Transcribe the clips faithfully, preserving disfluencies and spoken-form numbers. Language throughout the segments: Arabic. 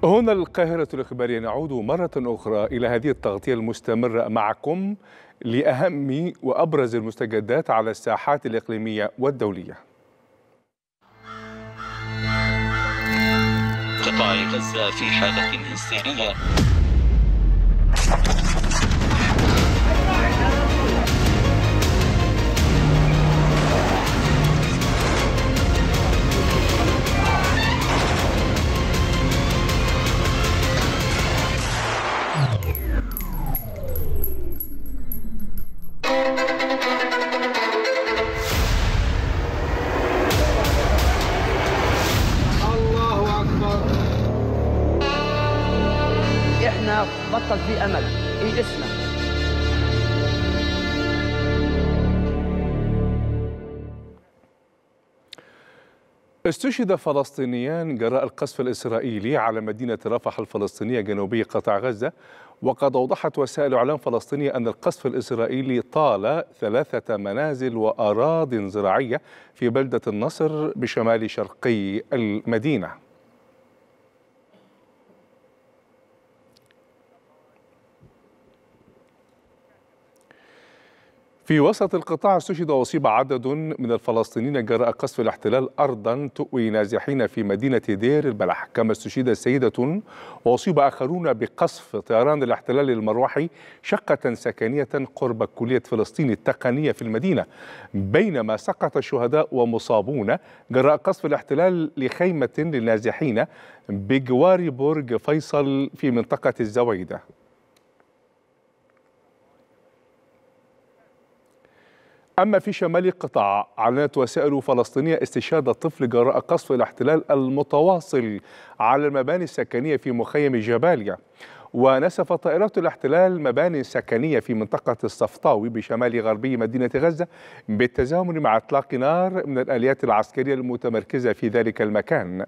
هنا القاهرة الإخبارية، نعود مرة أخرى إلى هذه التغطية المستمرة معكم لأهم وأبرز المستجدات على الساحات الإقليمية والدولية. قطاع غزة في حالة هستيرية. احنا بطل في امل، يئسنا. استشهد فلسطينيان جراء القصف الإسرائيلي على مدينة رفح الفلسطينية جنوبي قطاع غزة، وقد أوضحت وسائل إعلام فلسطينية أن القصف الإسرائيلي طال ثلاثة منازل وأراضٍ زراعية في بلدة النصر بشمال شرقي المدينة. في وسط القطاع استشهد وأصيب عدد من الفلسطينيين جراء قصف الاحتلال أرضا تؤوي نازحين في مدينة دير البلح، كما استشهد سيدة وأصيب آخرون بقصف طيران الاحتلال المروحي شقة سكنية قرب كلية فلسطين التقنية في المدينة، بينما سقط شهداء ومصابون جراء قصف الاحتلال لخيمة للنازحين بجوار برج فيصل في منطقة الزويدة. أما في شمال القطاع، أعلنت وسائل فلسطينية استشهاد طفل جراء قصف الاحتلال المتواصل على المباني السكنية في مخيم جباليا، ونسف طائرات الاحتلال مباني سكنية في منطقة الصفطاوي بشمال غربي مدينة غزة بالتزامن مع إطلاق نار من الآليات العسكرية المتمركزة في ذلك المكان.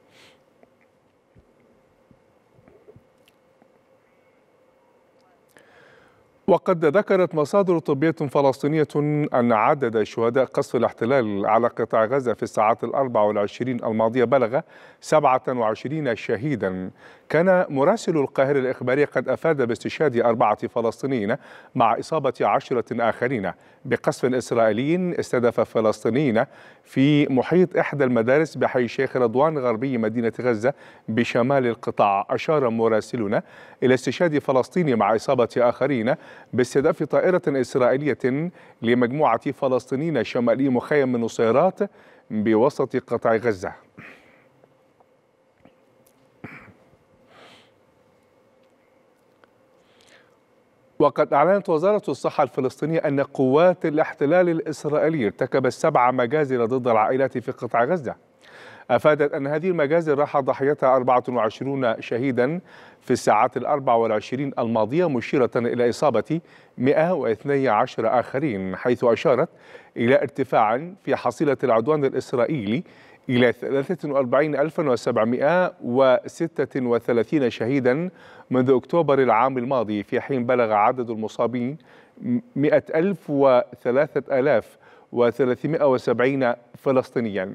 وقد ذكرت مصادر طبية فلسطينية أن عدد شهداء قصف الاحتلال على قطاع غزة في الساعات الأربع والعشرين الماضية بلغ سبعة وعشرين شهيدا. كان مراسل القاهرة الإخبارية قد أفاد باستشهاد أربعة فلسطينيين مع إصابة عشرة آخرين بقصف إسرائيلي استهدف فلسطينيين في محيط إحدى المدارس بحي شيخ رضوان غربي مدينة غزة بشمال القطاع. أشار مراسلنا إلى استشهاد فلسطيني مع إصابة آخرين باستهداف طائرة إسرائيلية لمجموعة فلسطينيين شمالي مخيم النصيرات بوسط قطاع غزة. وقد أعلنت وزارة الصحة الفلسطينية أن قوات الاحتلال الإسرائيلي ارتكبت سبع مجازر ضد العائلات في قطاع غزة. أفادت أن هذه المجازر راح ضحيتها أربعة وعشرين شهيدا في الساعات الأربع والعشرين الماضية، مشيرة إلى إصابة مئة واثني عشر آخرين، حيث أشارت إلى ارتفاع في حصيلة العدوان الإسرائيلي إلى ثلاثة وأربعين ألفا وسبعمئة وستة وثلاثين شهيدا منذ أكتوبر العام الماضي، في حين بلغ عدد المصابين مئة ألف وثلاثة آلاف وثلاثمئة وسبعين فلسطينيا.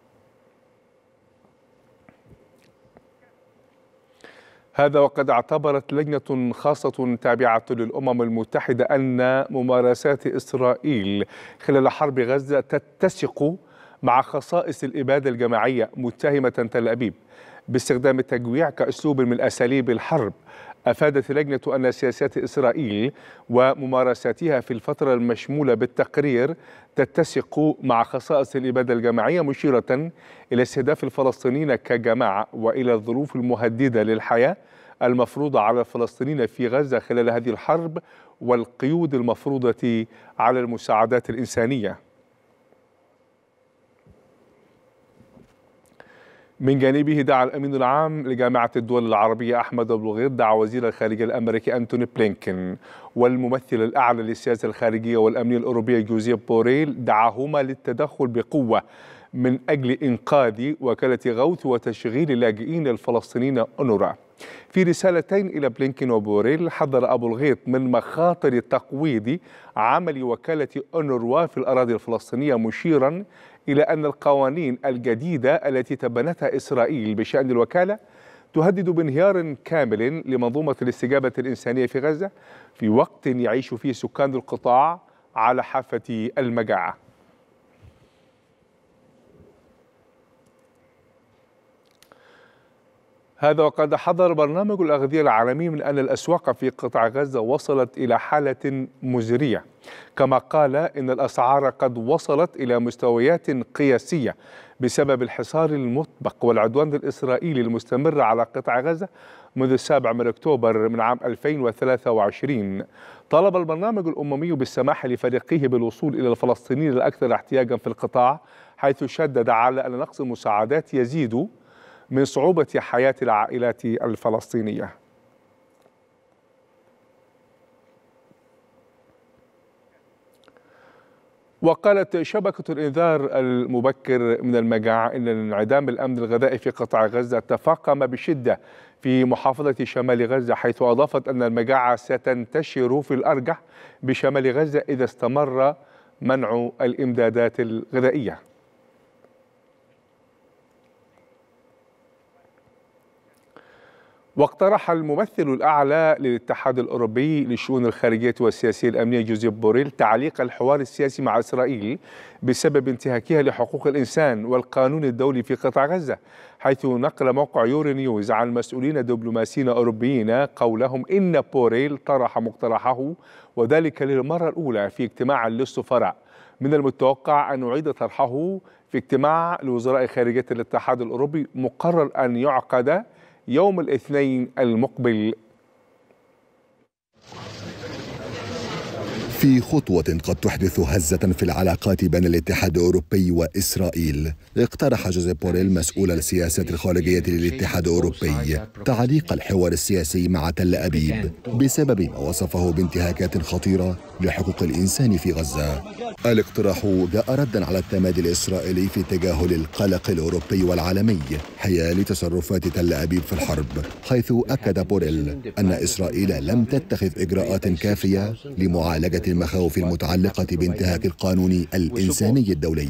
هذا وقد اعتبرت لجنة خاصة تابعة للأمم المتحدة أن ممارسات إسرائيل خلال حرب غزة تتسق مع خصائص الإبادة الجماعية، متهمة تل أبيب باستخدام التجويع كأسلوب من أساليب الحرب. أفادت اللجنة أن سياسات إسرائيل وممارساتها في الفترة المشمولة بالتقرير تتسق مع خصائص الإبادة الجماعية، مشيرة إلى استهداف الفلسطينيين كجماعة وإلى الظروف المهددة للحياة المفروضة على الفلسطينيين في غزة خلال هذه الحرب والقيود المفروضة على المساعدات الإنسانية. من جانبه دعا الأمين العام لجامعة الدول العربية أحمد أبو الغيط دعا وزير الخارجية الأمريكي أنتوني بلينكن والممثل الأعلى للسياسة الخارجية والأمنية الأوروبية جوزيف بوريل، دعاهما للتدخل بقوة من أجل إنقاذ وكالة غوث وتشغيل اللاجئين الفلسطينيين أونروا. في رسالتين إلى بلينكن وبوريل حذر أبو الغيط من مخاطر تقويض عمل وكالة أونروا في الأراضي الفلسطينية، مشيرا إلى أن القوانين الجديدة التي تبنتها إسرائيل بشأن الوكالة تهدد بانهيار كامل لمنظومة الاستجابة الإنسانية في غزة في وقت يعيش فيه سكان القطاع على حافة المجاعة. هذا وقد حذر برنامج الأغذية العالمي من أن الأسواق في قطاع غزة وصلت إلى حالة مزرية، كما قال إن الأسعار قد وصلت إلى مستويات قياسية بسبب الحصار المطبق والعدوان الإسرائيلي المستمر على قطاع غزة منذ السابع من أكتوبر من عام ألفين وثلاثة وعشرين. طالب البرنامج الأممي بالسماح لفريقه بالوصول إلى الفلسطينيين الأكثر احتياجا في القطاع، حيث شدد على أن نقص المساعدات يزيد من صعوبة حياة العائلات الفلسطينية. وقالت شبكة الإنذار المبكر من المجاعة إن انعدام الأمن الغذائي في قطاع غزة تفاقم بشدة في محافظة شمال غزة، حيث أضافت أن المجاعة ستنتشر في الأرجح بشمال غزة إذا استمر منع الإمدادات الغذائية. واقترح الممثل الأعلى للاتحاد الأوروبي للشؤون الخارجية والسياسية الأمنية جوزيب بوريل تعليق الحوار السياسي مع إسرائيل بسبب انتهاكها لحقوق الإنسان والقانون الدولي في قطاع غزة، حيث نقل موقع يوري نيوز عن مسؤولين دبلوماسيين أوروبيين قولهم إن بوريل طرح مقترحه وذلك للمرة الأولى في اجتماع للسفراء. من المتوقع أن يعيد طرحه في اجتماع لوزراء خارجية الاتحاد الأوروبي مقرر أن يعقد يوم الاثنين المقبل. في خطوة قد تحدث هزة في العلاقات بين الاتحاد الأوروبي وإسرائيل، اقترح جوزيب بوريل مسؤول السياسات الخارجية للاتحاد الأوروبي تعليق الحوار السياسي مع تل أبيب بسبب ما وصفه بانتهاكات خطيرة لحقوق الإنسان في غزة. الاقتراح جاء ردا على التمادي الإسرائيلي في تجاهل القلق الأوروبي والعالمي حيال تصرفات تل أبيب في الحرب، حيث أكد بوريل أن إسرائيل لم تتخذ إجراءات كافية لمعالجة المخاوف المتعلقة بانتهاك القانون الإنساني الدولي.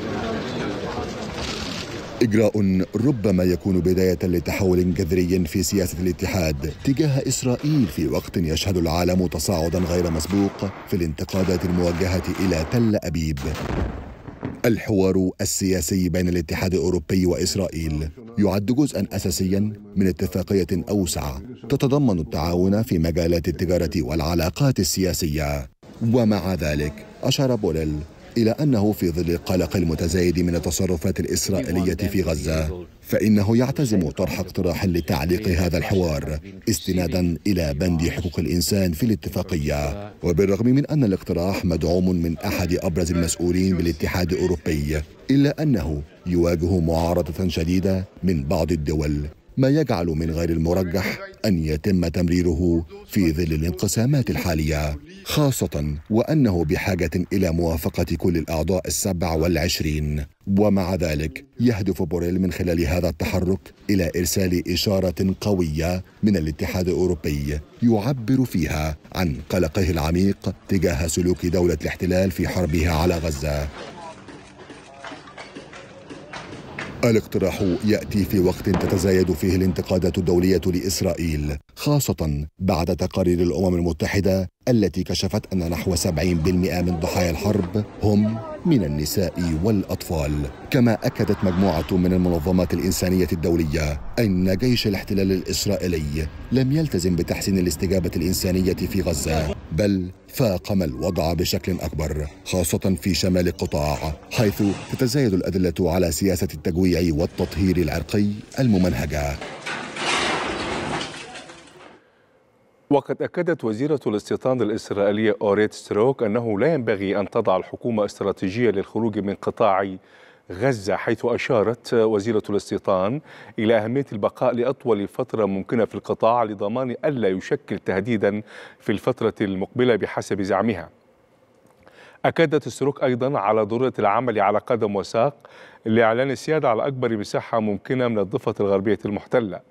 إجراء ربما يكون بداية لتحول جذري في سياسة الاتحاد تجاه إسرائيل في وقت يشهد العالم تصاعدا غير مسبوق في الانتقادات الموجهة إلى تل أبيب. الحوار السياسي بين الاتحاد الأوروبي وإسرائيل يعد جزءا أساسيا من اتفاقية أوسع تتضمن التعاون في مجالات التجارة والعلاقات السياسية. ومع ذلك أشار بوريل إلى أنه في ظل القلق المتزايد من التصرفات الإسرائيلية في غزة فإنه يعتزم طرح اقتراح لتعليق هذا الحوار استنادا إلى بند حقوق الإنسان في الاتفاقية. وبالرغم من أن الاقتراح مدعوم من أحد أبرز المسؤولين بالاتحاد الأوروبي، إلا أنه يواجه معارضة شديدة من بعض الدول، ما يجعل من غير المرجح أن يتم تمريره في ظل الانقسامات الحالية، خاصة وأنه بحاجة إلى موافقة كل الأعضاء السبع والعشرين. ومع ذلك يهدف بوريل من خلال هذا التحرك إلى إرسال إشارة قوية من الاتحاد الأوروبي يعبر فيها عن قلقه العميق تجاه سلوك دولة الاحتلال في حربها على غزة. الاقتراح يأتي في وقت تتزايد فيه الانتقادات الدولية لإسرائيل، خاصة بعد تقارير الأمم المتحدة التي كشفت أن نحو سبعين بالمئة من ضحايا الحرب هم من النساء والأطفال. كما أكدت مجموعة من المنظمات الإنسانية الدولية أن جيش الاحتلال الإسرائيلي لم يلتزم بتحسين الاستجابة الإنسانية في غزة، بل فاقم الوضع بشكل أكبر، خاصة في شمال القطاع، حيث تتزايد الأدلة على سياسة التجويع والتطهير العرقي الممنهجة. وقد أكدت وزيرة الاستيطان الإسرائيلية أوريت ستروك أنه لا ينبغي أن تضع الحكومة استراتيجية للخروج من قطاع غزة، حيث أشارت وزيرة الاستيطان إلى أهمية البقاء لأطول فترة ممكنة في القطاع لضمان ألا يشكل تهديدا في الفترة المقبلة بحسب زعمها. أكدت ستروك أيضا على ضرورة العمل على قدم وساق لإعلان السيادة على أكبر مساحة ممكنة من الضفة الغربية المحتلة.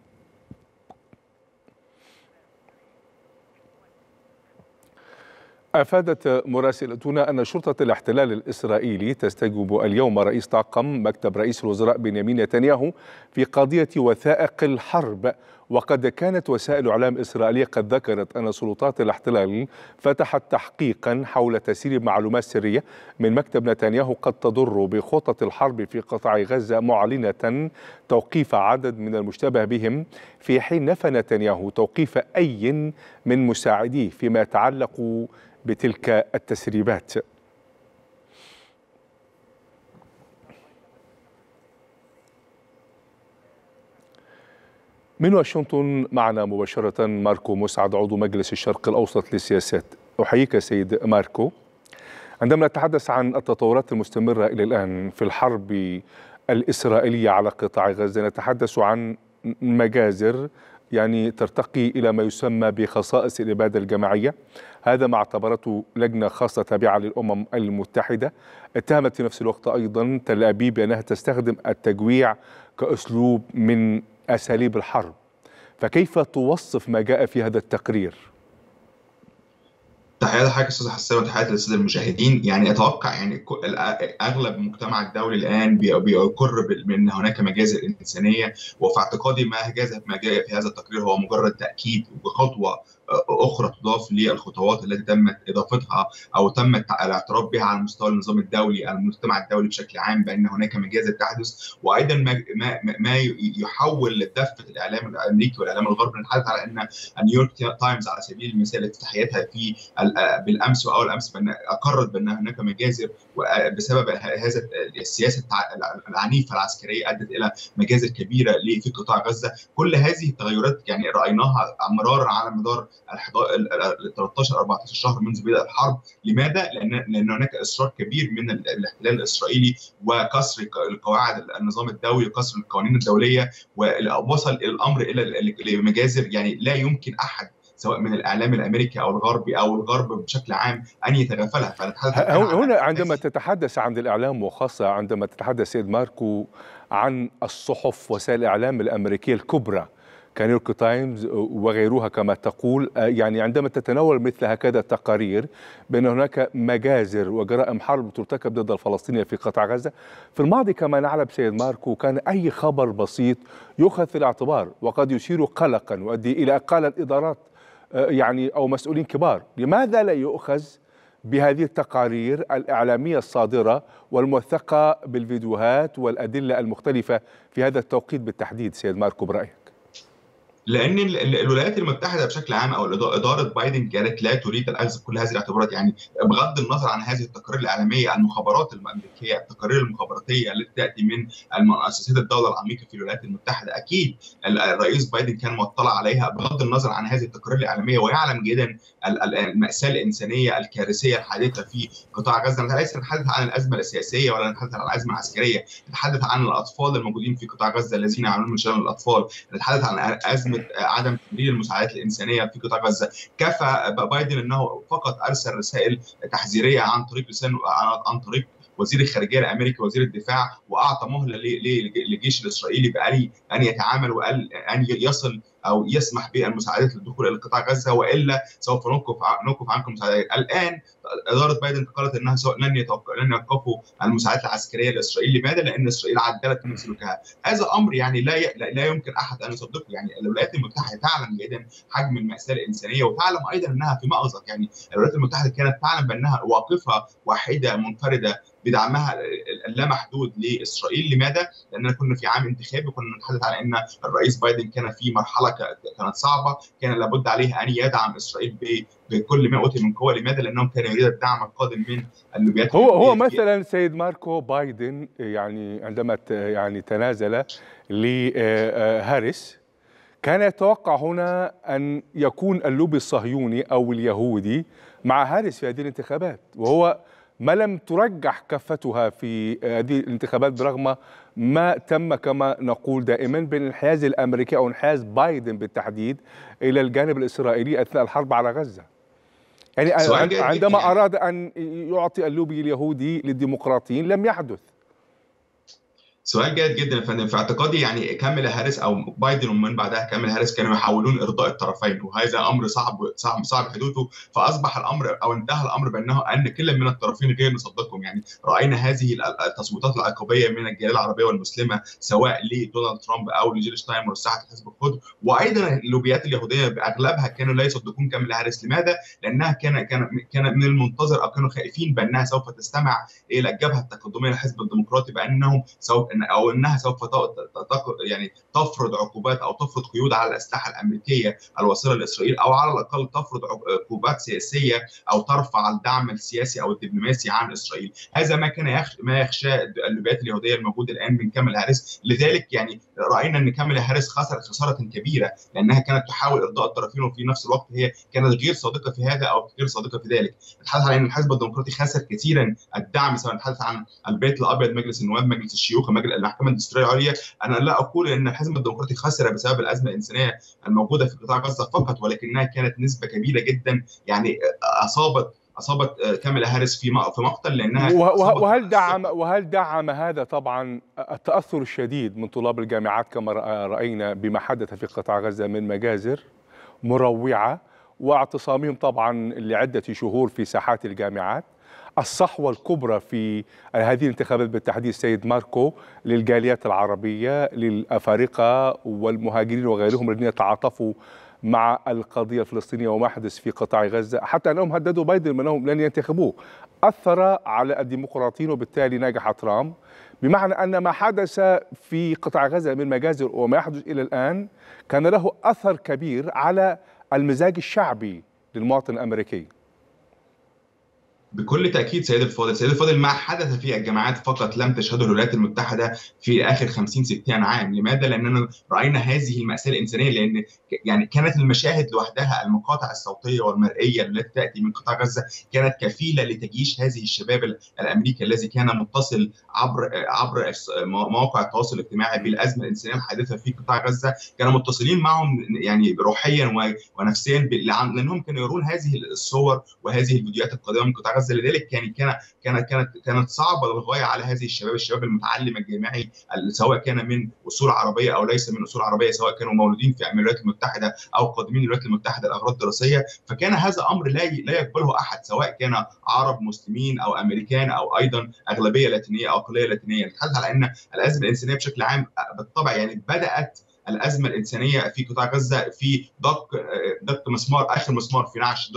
أفادت مراسلتنا أن شرطة الاحتلال الإسرائيلي تستجوب اليوم رئيس طاقم مكتب رئيس الوزراء بنيامين نتنياهو في قضية وثائق الحرب. وقد كانت وسائل إعلام إسرائيلية قد ذكرت أن سلطات الاحتلال فتحت تحقيقا حول تسريب معلومات سرية من مكتب نتنياهو قد تضر بخطط الحرب في قطاع غزة، معلنة توقيف عدد من المشتبه بهم، في حين نفى نتنياهو توقيف أي من مساعديه فيما يتعلق بتلك التسريبات. من واشنطن معنا مباشرة ماركو مسعد، عضو مجلس الشرق الأوسط للسياسات. أحييك سيد ماركو. عندما نتحدث عن التطورات المستمرة إلى الآن في الحرب الإسرائيلية على قطاع غزة، نتحدث عن مجازر يعني ترتقي إلى ما يسمى بخصائص الإبادة الجماعية. هذا ما اعتبرته لجنة خاصة تابعة للأمم المتحدة. اتهمت في نفس الوقت أيضا تل أبيب بأنها تستخدم التجويع كأسلوب من أساليب الحرب. فكيف توصف ما جاء في هذا التقرير؟ تحياتي لحضرتك استاذ حسام وتحياتي للساده المشاهدين. يعني اتوقع يعني اغلب المجتمع الدولي الان بيقر بان هناك مجازر انسانيه، وفي اعتقادي ما جاء ما جاء في هذا التقرير هو مجرد تاكيد وخطوه اخرى تضاف للخطوات التي تمت اضافتها او تم الاعتراف بها على مستوى النظام الدولي، على المجتمع الدولي بشكل عام، بان هناك مجازر تحدث. وايضا ما ما يحول لدفه الاعلام الامريكي والاعلام الغربي. نتحدث على ان نيويورك تايمز على سبيل المثال افتتاحيتها في بالامس واول الامس بان اقرت بان هناك مجازر بسبب هذا السياسه العنيفه العسكريه ادت الى مجازر كبيره في قطاع غزه. كل هذه التغيرات يعني رايناها مرارا على مدار ال ثلاثة عشر أربعة عشر شهر منذ بدء الحرب. لماذا؟ لان لان هناك اصرار كبير من الاحتلال الاسرائيلي وكسر قواعد النظام الدولي وكسر القوانين الدوليه، ووصل الامر الى مجازر يعني لا يمكن احد سواء من الاعلام الامريكي او الغربي او الغرب بشكل عام ان يتغافلها. هنا عندما تتحدث عن الاعلام وخاصه عندما تتحدث سيد ماركو عن الصحف وسائل الاعلام الامريكيه الكبرى كنيويورك تايمز وغيرها كما تقول، يعني عندما تتناول مثل هكذا التقارير بأن هناك مجازر وجرائم حرب ترتكب ضد الفلسطينيين في قطاع غزة، في الماضي كما نعلم سيد ماركو كان أي خبر بسيط يؤخذ في الاعتبار وقد يثير قلقا ويؤدي إلى إقالة إدارات يعني أو مسؤولين كبار. لماذا لا يؤخذ بهذه التقارير الإعلامية الصادرة والموثقة بالفيديوهات والأدلة المختلفة في هذا التوقيت بالتحديد سيد ماركو برأيك؟ لان الولايات المتحده بشكل عام او اداره بايدن كانت لا تريد الاخذ بكل هذه الاعتبارات. يعني بغض النظر عن هذه التقارير الاعلاميه، المخابرات الامريكيه، التقارير المخابراتيه التي تاتي من المؤسسات الدوله العميقه في الولايات المتحده، اكيد الرئيس بايدن كان مطلع عليها بغض النظر عن هذه التقارير الاعلاميه، ويعلم جيدا الماساه الانسانيه الكارثيه الحادثه في قطاع غزه. ليس نتحدث عن الازمه السياسيه ولا نتحدث عن الازمه العسكريه، نتحدث عن الاطفال الموجودين في قطاع غزه الذين يعانون من شلل الاطفال، نتحدث عن ازمه عدم تمرير المساعدات الانسانيه في قطاع غزه. كفى بايدن انه فقط ارسل رسائل تحذيريه عن طريق لسان عن طريق وزير الخارجيه الامريكي وزير الدفاع، واعطى مهله للجيش الاسرائيلي بان ان يتعامل وان ان يصل او يسمح بالمساعدات للدخول الى قطاع غزه، والا سوف نوقف نوقف عنكم مساعدات. الان اداره بايدن قالت انها لن لن يوقفوا المساعدات العسكريه لاسرائيل. لماذا؟ لان اسرائيل عدلت من سلوكها. هذا امر يعني لا ي... لا يمكن احد ان يصدقه. يعني الولايات المتحده تعلم جيدا حجم الماساه الانسانيه، وتعلم ايضا انها في مأزق. يعني الولايات المتحده كانت تعلم بانها واقفه واحده منفرده بدعمها اللامحدود لاسرائيل. لماذا؟ لاننا كنا في عام انتخابي، كنا نتحدث على ان الرئيس بايدن كان في مرحله كانت صعبه، كان لابد عليه ان يدعم اسرائيل بكل ما اوتي من قوه. لماذا؟ لانه كان يريد الدعم القادم من اللوبيات. هو هو مثلا سيد ماركو بايدن يعني عندما يعني تنازل لهاريس كان يتوقع هنا ان يكون اللوبي الصهيوني او اليهودي مع هاريس في هذه الانتخابات، وهو ما لم ترجح كفتها في هذه الانتخابات برغم ما تم كما نقول دائما بالانحياز الامريكي او انحياز بايدن بالتحديد الى الجانب الاسرائيلي اثناء الحرب على غزه. يعني عندما اراد ان يعطي اللوبي اليهودي للديمقراطيين لم يحدث. سؤال جيد جدا يا فندم. في اعتقادي يعني كاميلا هاريس او بايدن ومن بعدها كاميلا هاريس كانوا يحاولون ارضاء الطرفين، وهذا امر صعب صعب صعب حدوثه. فاصبح الامر او انتهى الامر بانه ان كل من الطرفين غير مصدقهم. يعني راينا هذه التصويتات العقابيه من الجاليه العربيه والمسلمه سواء لدونالد ترامب او لجيل شتاين مرشحه حزب الخضر، وايضا اللوبيات اليهوديه باغلبها كانوا لا يصدقون كاميلا هاريس. لماذا؟ لانها كان كان كان من المنتظر او كانوا خائفين بانها سوف تستمع الى الجبهه التقدميه للحزب الديمقراطي بانهم سوف او انها سوف يعني تفرض عقوبات او تفرض قيود على الاسلحه الامريكيه الواصله لاسرائيل، او على الاقل تفرض عقوبات سياسيه او ترفع الدعم السياسي او الدبلوماسي عن اسرائيل. هذا ما كان يخشى ما يخشى اللوبيات اليهوديه الموجوده الان من كاميلا هاريس. لذلك يعني راينا ان كاميلا هاريس خسرت خساره كبيره لانها كانت تحاول ارضاء الطرفين، وفي نفس الوقت هي كانت غير صادقه في هذا او غير صادقه في ذلك. نتحدث عن ان الحزب الديمقراطي خسر كثيرا الدعم، سواء نتحدث عن البيت الابيض، مجلس النواب، مجلس الشيوخ، المحكمه الدستوريه العليا. انا لا اقول ان الحزب الديمقراطي خسر بسبب الازمه الانسانيه الموجوده في قطاع غزه فقط، ولكنها كانت نسبه كبيره جدا يعني اصابت اصابت كاميلا هاريس في في مقتل، لانها وهل دعم وهل دعم هذا طبعا التاثر الشديد من طلاب الجامعات كما راينا بما حدث في قطاع غزه من مجازر مروعه واعتصامهم طبعا لعده شهور في ساحات الجامعات. الصحوة الكبرى في هذه الانتخابات بالتحديد سيد ماركو للجاليات العربية للأفارقة والمهاجرين وغيرهم الذين تعاطفوا مع القضية الفلسطينية وما حدث في قطاع غزة، حتى أنهم هددوا بايدن بأنهم لن ينتخبوه، أثر على الديمقراطيين وبالتالي نجح ترامب. بمعنى أن ما حدث في قطاع غزة من مجازر وما يحدث إلى الآن كان له أثر كبير على المزاج الشعبي للمواطن الأمريكي. بكل تاكيد سيد الفاضل، سيد الفاضل ما حدث في الجامعات فقط لم تشهده الولايات المتحده في اخر خمسين ستين عام. لماذا؟ لاننا راينا هذه الماساه الانسانيه، لان يعني كانت المشاهد لوحدها، المقاطع الصوتيه والمرئيه التي تاتي من قطاع غزه كانت كفيله لتجيش هذه الشباب الامريكي الذي كان متصل عبر عبر مواقع التواصل الاجتماعي بالازمه الانسانيه الحادثه في قطاع غزه، كانوا متصلين معهم يعني روحيا ونفسيا، لانهم كانوا يرون هذه الصور وهذه الفيديوهات القادمه من قطاع غزه. لذلك يعني كان كانت كانت كانت صعبه للغايه على هذه الشباب، الشباب المتعلم الجامعي سواء كان من اصول عربيه او ليس من اصول عربيه، سواء كانوا مولودين في الولايات المتحده او قادمين الولايات المتحده لاغراض دراسيه. فكان هذا امر لا لا يقبله احد، سواء كان عرب مسلمين او امريكان او ايضا اغلبيه لاتينيه او اقليه لاتينيه. نتحدث على ان الازمه الانسانيه بشكل عام بالطبع يعني بدات الازمه الانسانيه في قطاع غزه في دق دق مسمار اخر مسمار في نعش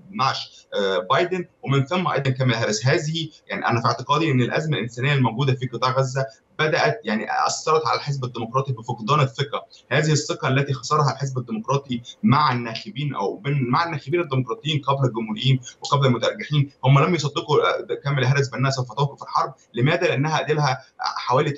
نعش بايدن، ومن ثم ايضا كاميلا هاريس. هذه يعني انا في اعتقادي ان الازمه الانسانيه الموجوده في قطاع غزه بدات يعني اثرت على الحزب الديمقراطي بفقدان الثقه، هذه الثقه التي خسرها الحزب الديمقراطي مع الناخبين او من مع الناخبين الديمقراطيين قبل الجمهوريين وقبل المترجحين. هم لم يصدقوا كاميلا هاريس بانها سوف توقف الحرب. لماذا؟ لانها ادلها حوالي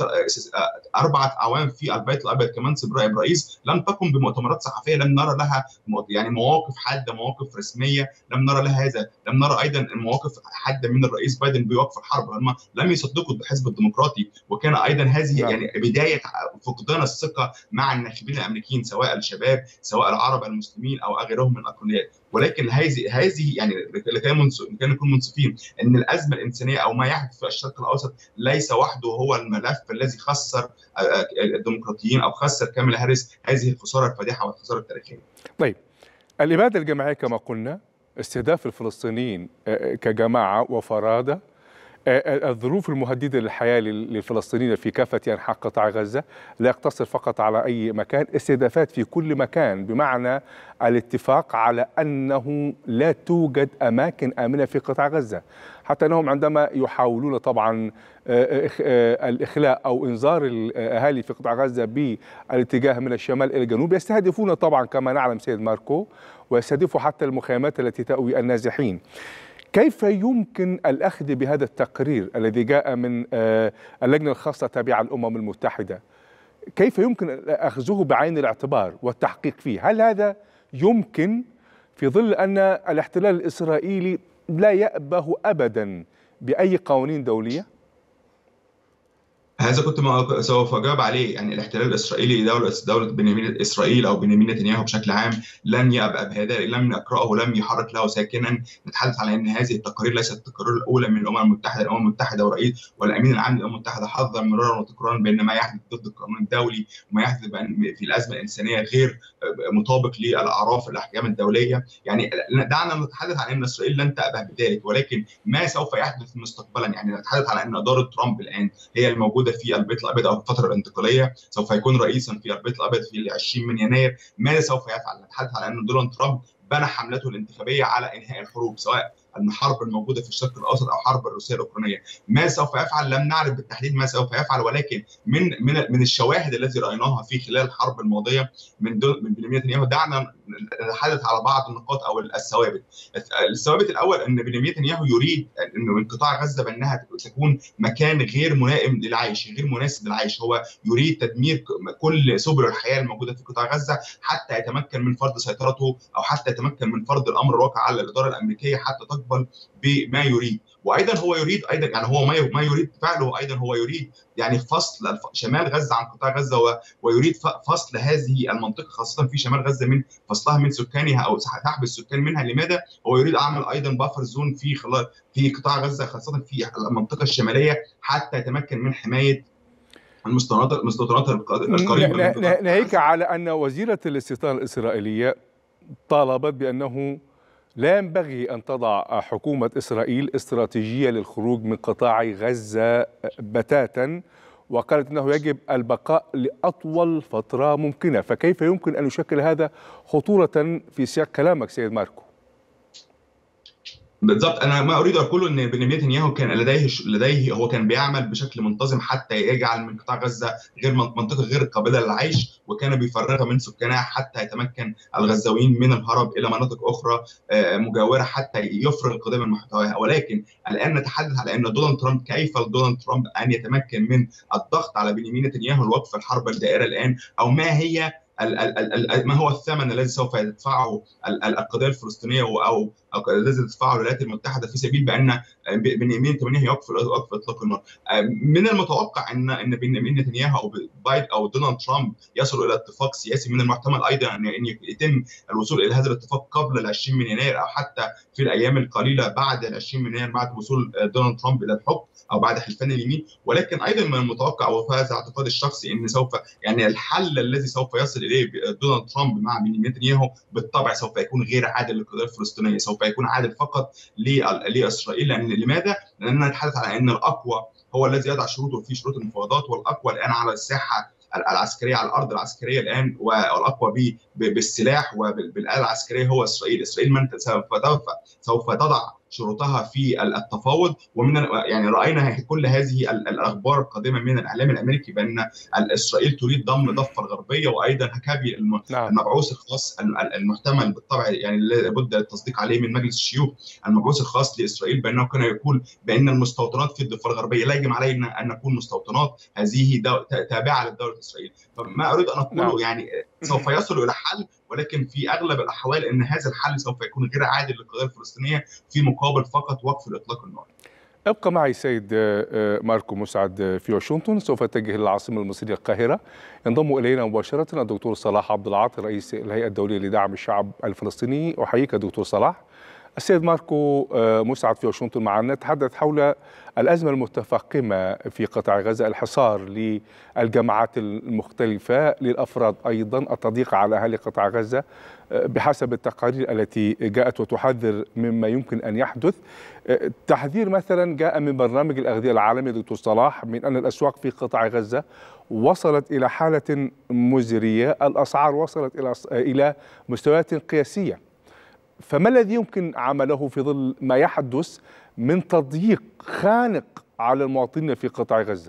اربعه اعوام في البيت الابيض كمنصب نائب رئيس، لم تقم بمؤتمرات صحفيه، لم نرى لها يعني مواقف حاده، مواقف رسميه، لم نرى لها هذا، لم نرى ايضا مواقف حاده من الرئيس بايدن بوقف الحرب. هم لم يصدقوا الحزب الديمقراطي، وكان ايضا هذه نعم. يعني بدايه فقدان الثقه مع الناخبين الامريكيين سواء الشباب سواء العرب المسلمين او غيرهم من الاقليات. ولكن هذه هذه يعني لكي نكون منصفين ان الازمه الانسانيه او ما يحدث في الشرق الاوسط ليس وحده هو الملف الذي خسر الديمقراطيين او خسر كاميلا هاريس هذه الخساره الفادحه والخساره التاريخيه. طيب، الاباده الجماعيه كما قلنا، استهداف الفلسطينيين كجماعه وفراده، الظروف المهددة للحياة للفلسطينيين في كافة أنحاء قطاع غزة، لا يقتصر فقط على أي مكان، استهدافات في كل مكان، بمعنى الاتفاق على أنه لا توجد أماكن آمنة في قطاع غزة، حتى أنهم عندما يحاولون طبعا الإخلاء أو إنذار الأهالي في قطاع غزة بالاتجاه من الشمال إلى الجنوب، يستهدفون طبعا كما نعلم سيد ماركو، ويستهدفوا حتى المخيمات التي تأوي النازحين. كيف يمكن الأخذ بهذا التقرير الذي جاء من اللجنة الخاصة تابعة للأمم المتحدة؟ كيف يمكن أخذه بعين الاعتبار والتحقيق فيه؟ هل هذا يمكن في ظل أن الاحتلال الإسرائيلي لا يأبه أبدا بأي قوانين دولية؟ هذا كنت سوف اجاوب عليه. يعني الاحتلال الاسرائيلي دوله دوله بنيامين اسرائيل او بنيامين نتنياهو بشكل عام لن يأبأ بهذا، لم يقرأه ولم يحرك له ساكنا. نتحدث على ان هذه التقارير ليست التقارير الاولى من الامم المتحده، الامم المتحده ورئيس والامين العام للامم المتحده حذر مرارا وتكرارا بان ما يحدث ضد القانون الدولي وما يحدث في الازمه الانسانيه غير مطابق للاعراف الاحكام الدوليه. يعني دعنا نتحدث عن ان اسرائيل لن تأبأ بذلك، ولكن ما سوف يحدث مستقبلا، يعني نتحدث على ان اداره ترامب الان هي الموجوده في البيت الابيض او الفتره الانتقاليه، سوف يكون رئيسا في البيت الابيض في عشرين من يناير. ماذا سوف يفعل؟ نتحدث على ان دونالد ترامب بنى حملته الانتخابيه على انهاء الحروب، سواء الحرب الموجوده في الشرق الاوسط او حرب الروسيه الاوكرانيه. ما سوف يفعل لم نعرف بالتحديد ما سوف يفعل، ولكن من من من الشواهد التي رايناها في خلال الحرب الماضيه من من بنيامين نتنياهو، دعنا نتحدث على بعض النقاط او الثوابت. الثوابت الاول ان بنيامين نتنياهو يريد انه من قطاع غزه بانها تكون مكان غير ملائم للعيش، غير مناسب للعيش. هو يريد تدمير كل سبل الحياه الموجوده في قطاع غزه حتى يتمكن من فرض سيطرته او حتى يتمكن من فرض الامر الواقع على الاداره الامريكيه حتى تقبل بما يريد. وايضا هو يريد ايضا يعني هو ما يريد فعله ايضا هو يريد يعني فصل شمال غزه عن قطاع غزه، ويريد فصل هذه المنطقه خاصه في شمال غزه من فصلها من سكانها او سحب السكان منها. لماذا؟ هو يريد عمل ايضا بافر زون في خلال في قطاع غزه خاصه في المنطقه الشماليه حتى يتمكن من حمايه المستوطنات المستوطنات القريبه. ناهيك على ان وزيره الاستيطان الاسرائيليه طالبت بانه لا ينبغي أن تضع حكومة إسرائيل استراتيجية للخروج من قطاع غزة بتاتا، وقالت أنه يجب البقاء لأطول فترة ممكنة. فكيف يمكن أن يشكل هذا خطورة في سياق كلامك سيد ماركو؟ بالضبط، انا ما اريد اقوله ان بنيامين نتنياهو كان لديه لديه هو كان بيعمل بشكل منتظم حتى يجعل من قطاع غزه غير منطقه غير قابله للعيش، وكان بيفرغها من سكانها حتى يتمكن الغزاويين من الهرب الى مناطق اخرى مجاوره حتى يفرغ القضيه من محتواها. ولكن الان نتحدث على ان دونالد ترامب، كيف لدونالد ترامب ان يتمكن من الضغط على بنيامين نتنياهو لوقف الحرب الدائره الان، او ما هي ال ال ال ما هو الثمن الذي سوف يدفعه القضيه الفلسطينيه او الذي تدفعه الولايات المتحده في سبيل بان بنيامين نتنياهو يوقف يوقف اطلاق النار. من المتوقع ان ان بنيامين نتنياهو او بايدن او دونالد ترامب يصلوا الى اتفاق سياسي. من المحتمل ايضا ان يتم الوصول الى هذا الاتفاق قبل ال عشرين من يناير او حتى في الايام القليله بعد ال عشرين من يناير بعد وصول دونالد ترامب الى الحكم او بعد حلفان اليمين. ولكن ايضا من المتوقع وهذا اعتقادي الشخصي ان سوف يعني الحل الذي سوف يصل اليه دونالد ترامب مع بنيامين نتنياهو بالطبع سوف يكون غير عادل للقضيه الفلسطينيه، سوف يكون عادل فقط لاسرائيل. لان لماذا؟ لاننا نتحدث على ان الاقوى هو الذي يضع شروطه في شروط المفاوضات، والاقوى الان على الساحه العسكريه على الارض العسكريه الان، والاقوى بالسلاح وبالاله العسكريه هو اسرائيل. اسرائيل من سوف سوف تضع شروطها في التفاوض. ومن يعني راينا كل هذه الاخبار القادمه من الاعلام الامريكي بان اسرائيل تريد ضم ضفه الغربيه، وايضا هكابي المبعوث الخاص المحتمل بالطبع يعني لابد التصديق عليه من مجلس الشيوخ، المبعوث الخاص لاسرائيل بانه كان يقول بان المستوطنات في الضفه الغربيه لا يجب علينا ان نكون مستوطنات هذه تابعه لدوله اسرائيل. فما اريد ان اقوله يعني سوف يصلوا الى حل، ولكن في اغلب الاحوال ان هذا الحل سوف يكون غير عادل للقضيه الفلسطينيه في مقابل فقط وقف اطلاق النار. ابقى معي سيد ماركو مسعد في واشنطن، سوف اتجه للعاصمه المصريه القاهره. ينضم الينا مباشره الدكتور صلاح عبد العاطي رئيس الهيئه الدوليه لدعم الشعب الفلسطيني. احييك دكتور صلاح. السيد ماركو مسعد في واشنطن معنا، نتحدث حول الأزمة المتفاقمة في قطاع غزة، الحصار للجماعات المختلفة للأفراد، أيضا التضييق على أهالي قطاع غزة بحسب التقارير التي جاءت وتحذر مما يمكن أن يحدث. تحذير مثلا جاء من برنامج الأغذية العالمي دكتور صلاح من أن الأسواق في قطاع غزة وصلت إلى حالة مزرية، الأسعار وصلت إلى إلى مستويات قياسية. فما الذي يمكن عمله في ظل ما يحدث من تضييق خانق على المواطنين في قطاع غزة؟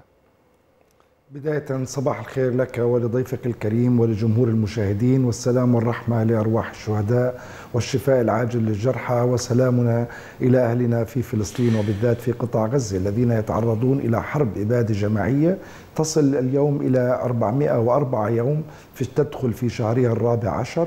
بداية صباح الخير لك ولضيفك الكريم ولجمهور المشاهدين، والسلام والرحمة لأرواح الشهداء والشفاء العاجل للجرحى، وسلامنا إلى أهلنا في فلسطين وبالذات في قطاع غزة الذين يتعرضون إلى حرب إبادة جماعية تصل اليوم إلى أربعمائة وأربعة يوم، في تدخل في شهرها الرابع عشر،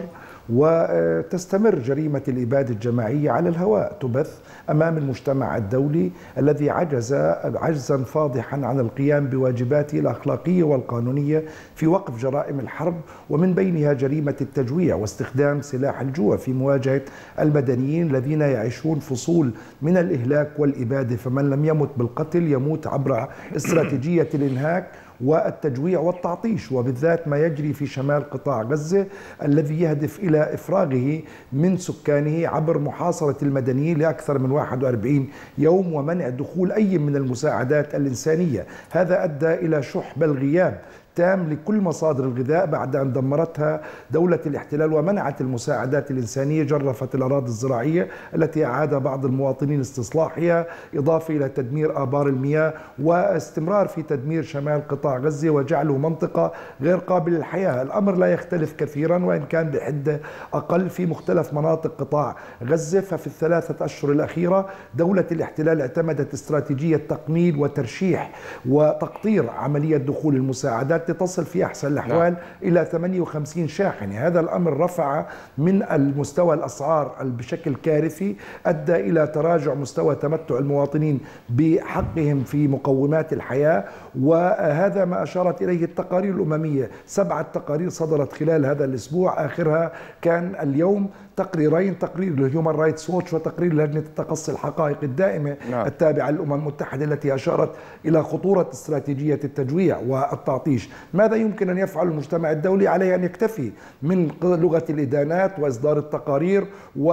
وتستمر جريمة الإبادة الجماعية على الهواء تبث أمام المجتمع الدولي الذي عجز عجزا فاضحا عن القيام بواجباته الأخلاقية والقانونية في وقف جرائم الحرب، ومن بينها جريمة التجويع واستخدام سلاح الجوع في مواجهة المدنيين الذين يعيشون فصول من الإهلاك والإبادة. فمن لم يمت بالقتل يموت عبر استراتيجية الإنهاك والتجويع والتعطيش، وبالذات ما يجري في شمال قطاع غزة الذي يهدف إلى إفراغه من سكانه عبر محاصرة المدنيين لأكثر من واحد وأربعين يوم ومنع دخول أي من المساعدات الإنسانية. هذا أدى إلى شح بل غياب تام لكل مصادر الغذاء بعد أن دمرتها دولة الاحتلال ومنعت المساعدات الإنسانية، جرفت الأراضي الزراعية التي أعاد بعض المواطنين استصلاحها، إضافة إلى تدمير آبار المياه واستمرار في تدمير شمال قطاع غزة وجعله منطقة غير قابلة للحياة. الأمر لا يختلف كثيرا وإن كان بحدة أقل في مختلف مناطق قطاع غزة. ففي الثلاثة أشهر الأخيرة دولة الاحتلال اعتمدت استراتيجية تقنين وترشيح وتقطير عملية دخول المساعدات تصل في أحسن الأحوال إلى ثمانية وخمسين شاحنة. هذا الأمر رفع من المستوى الأسعار بشكل كارثي، أدى إلى تراجع مستوى تمتع المواطنين بحقهم في مقومات الحياة، وهذا ما أشارت إليه التقارير الأممية. سبعة تقارير صدرت خلال هذا الأسبوع، آخرها كان اليوم تقريرين، تقرير الهيومان رايتس ووتش وتقرير لجنة التقصي الحقائق الدائمة نعم. التابعة للأمم المتحدة التي أشارت إلى خطورة استراتيجية التجويع والتعطيش. ماذا يمكن أن يفعل المجتمع الدولي؟ عليه أن يكتفي من لغة الإدانات وإصدار التقارير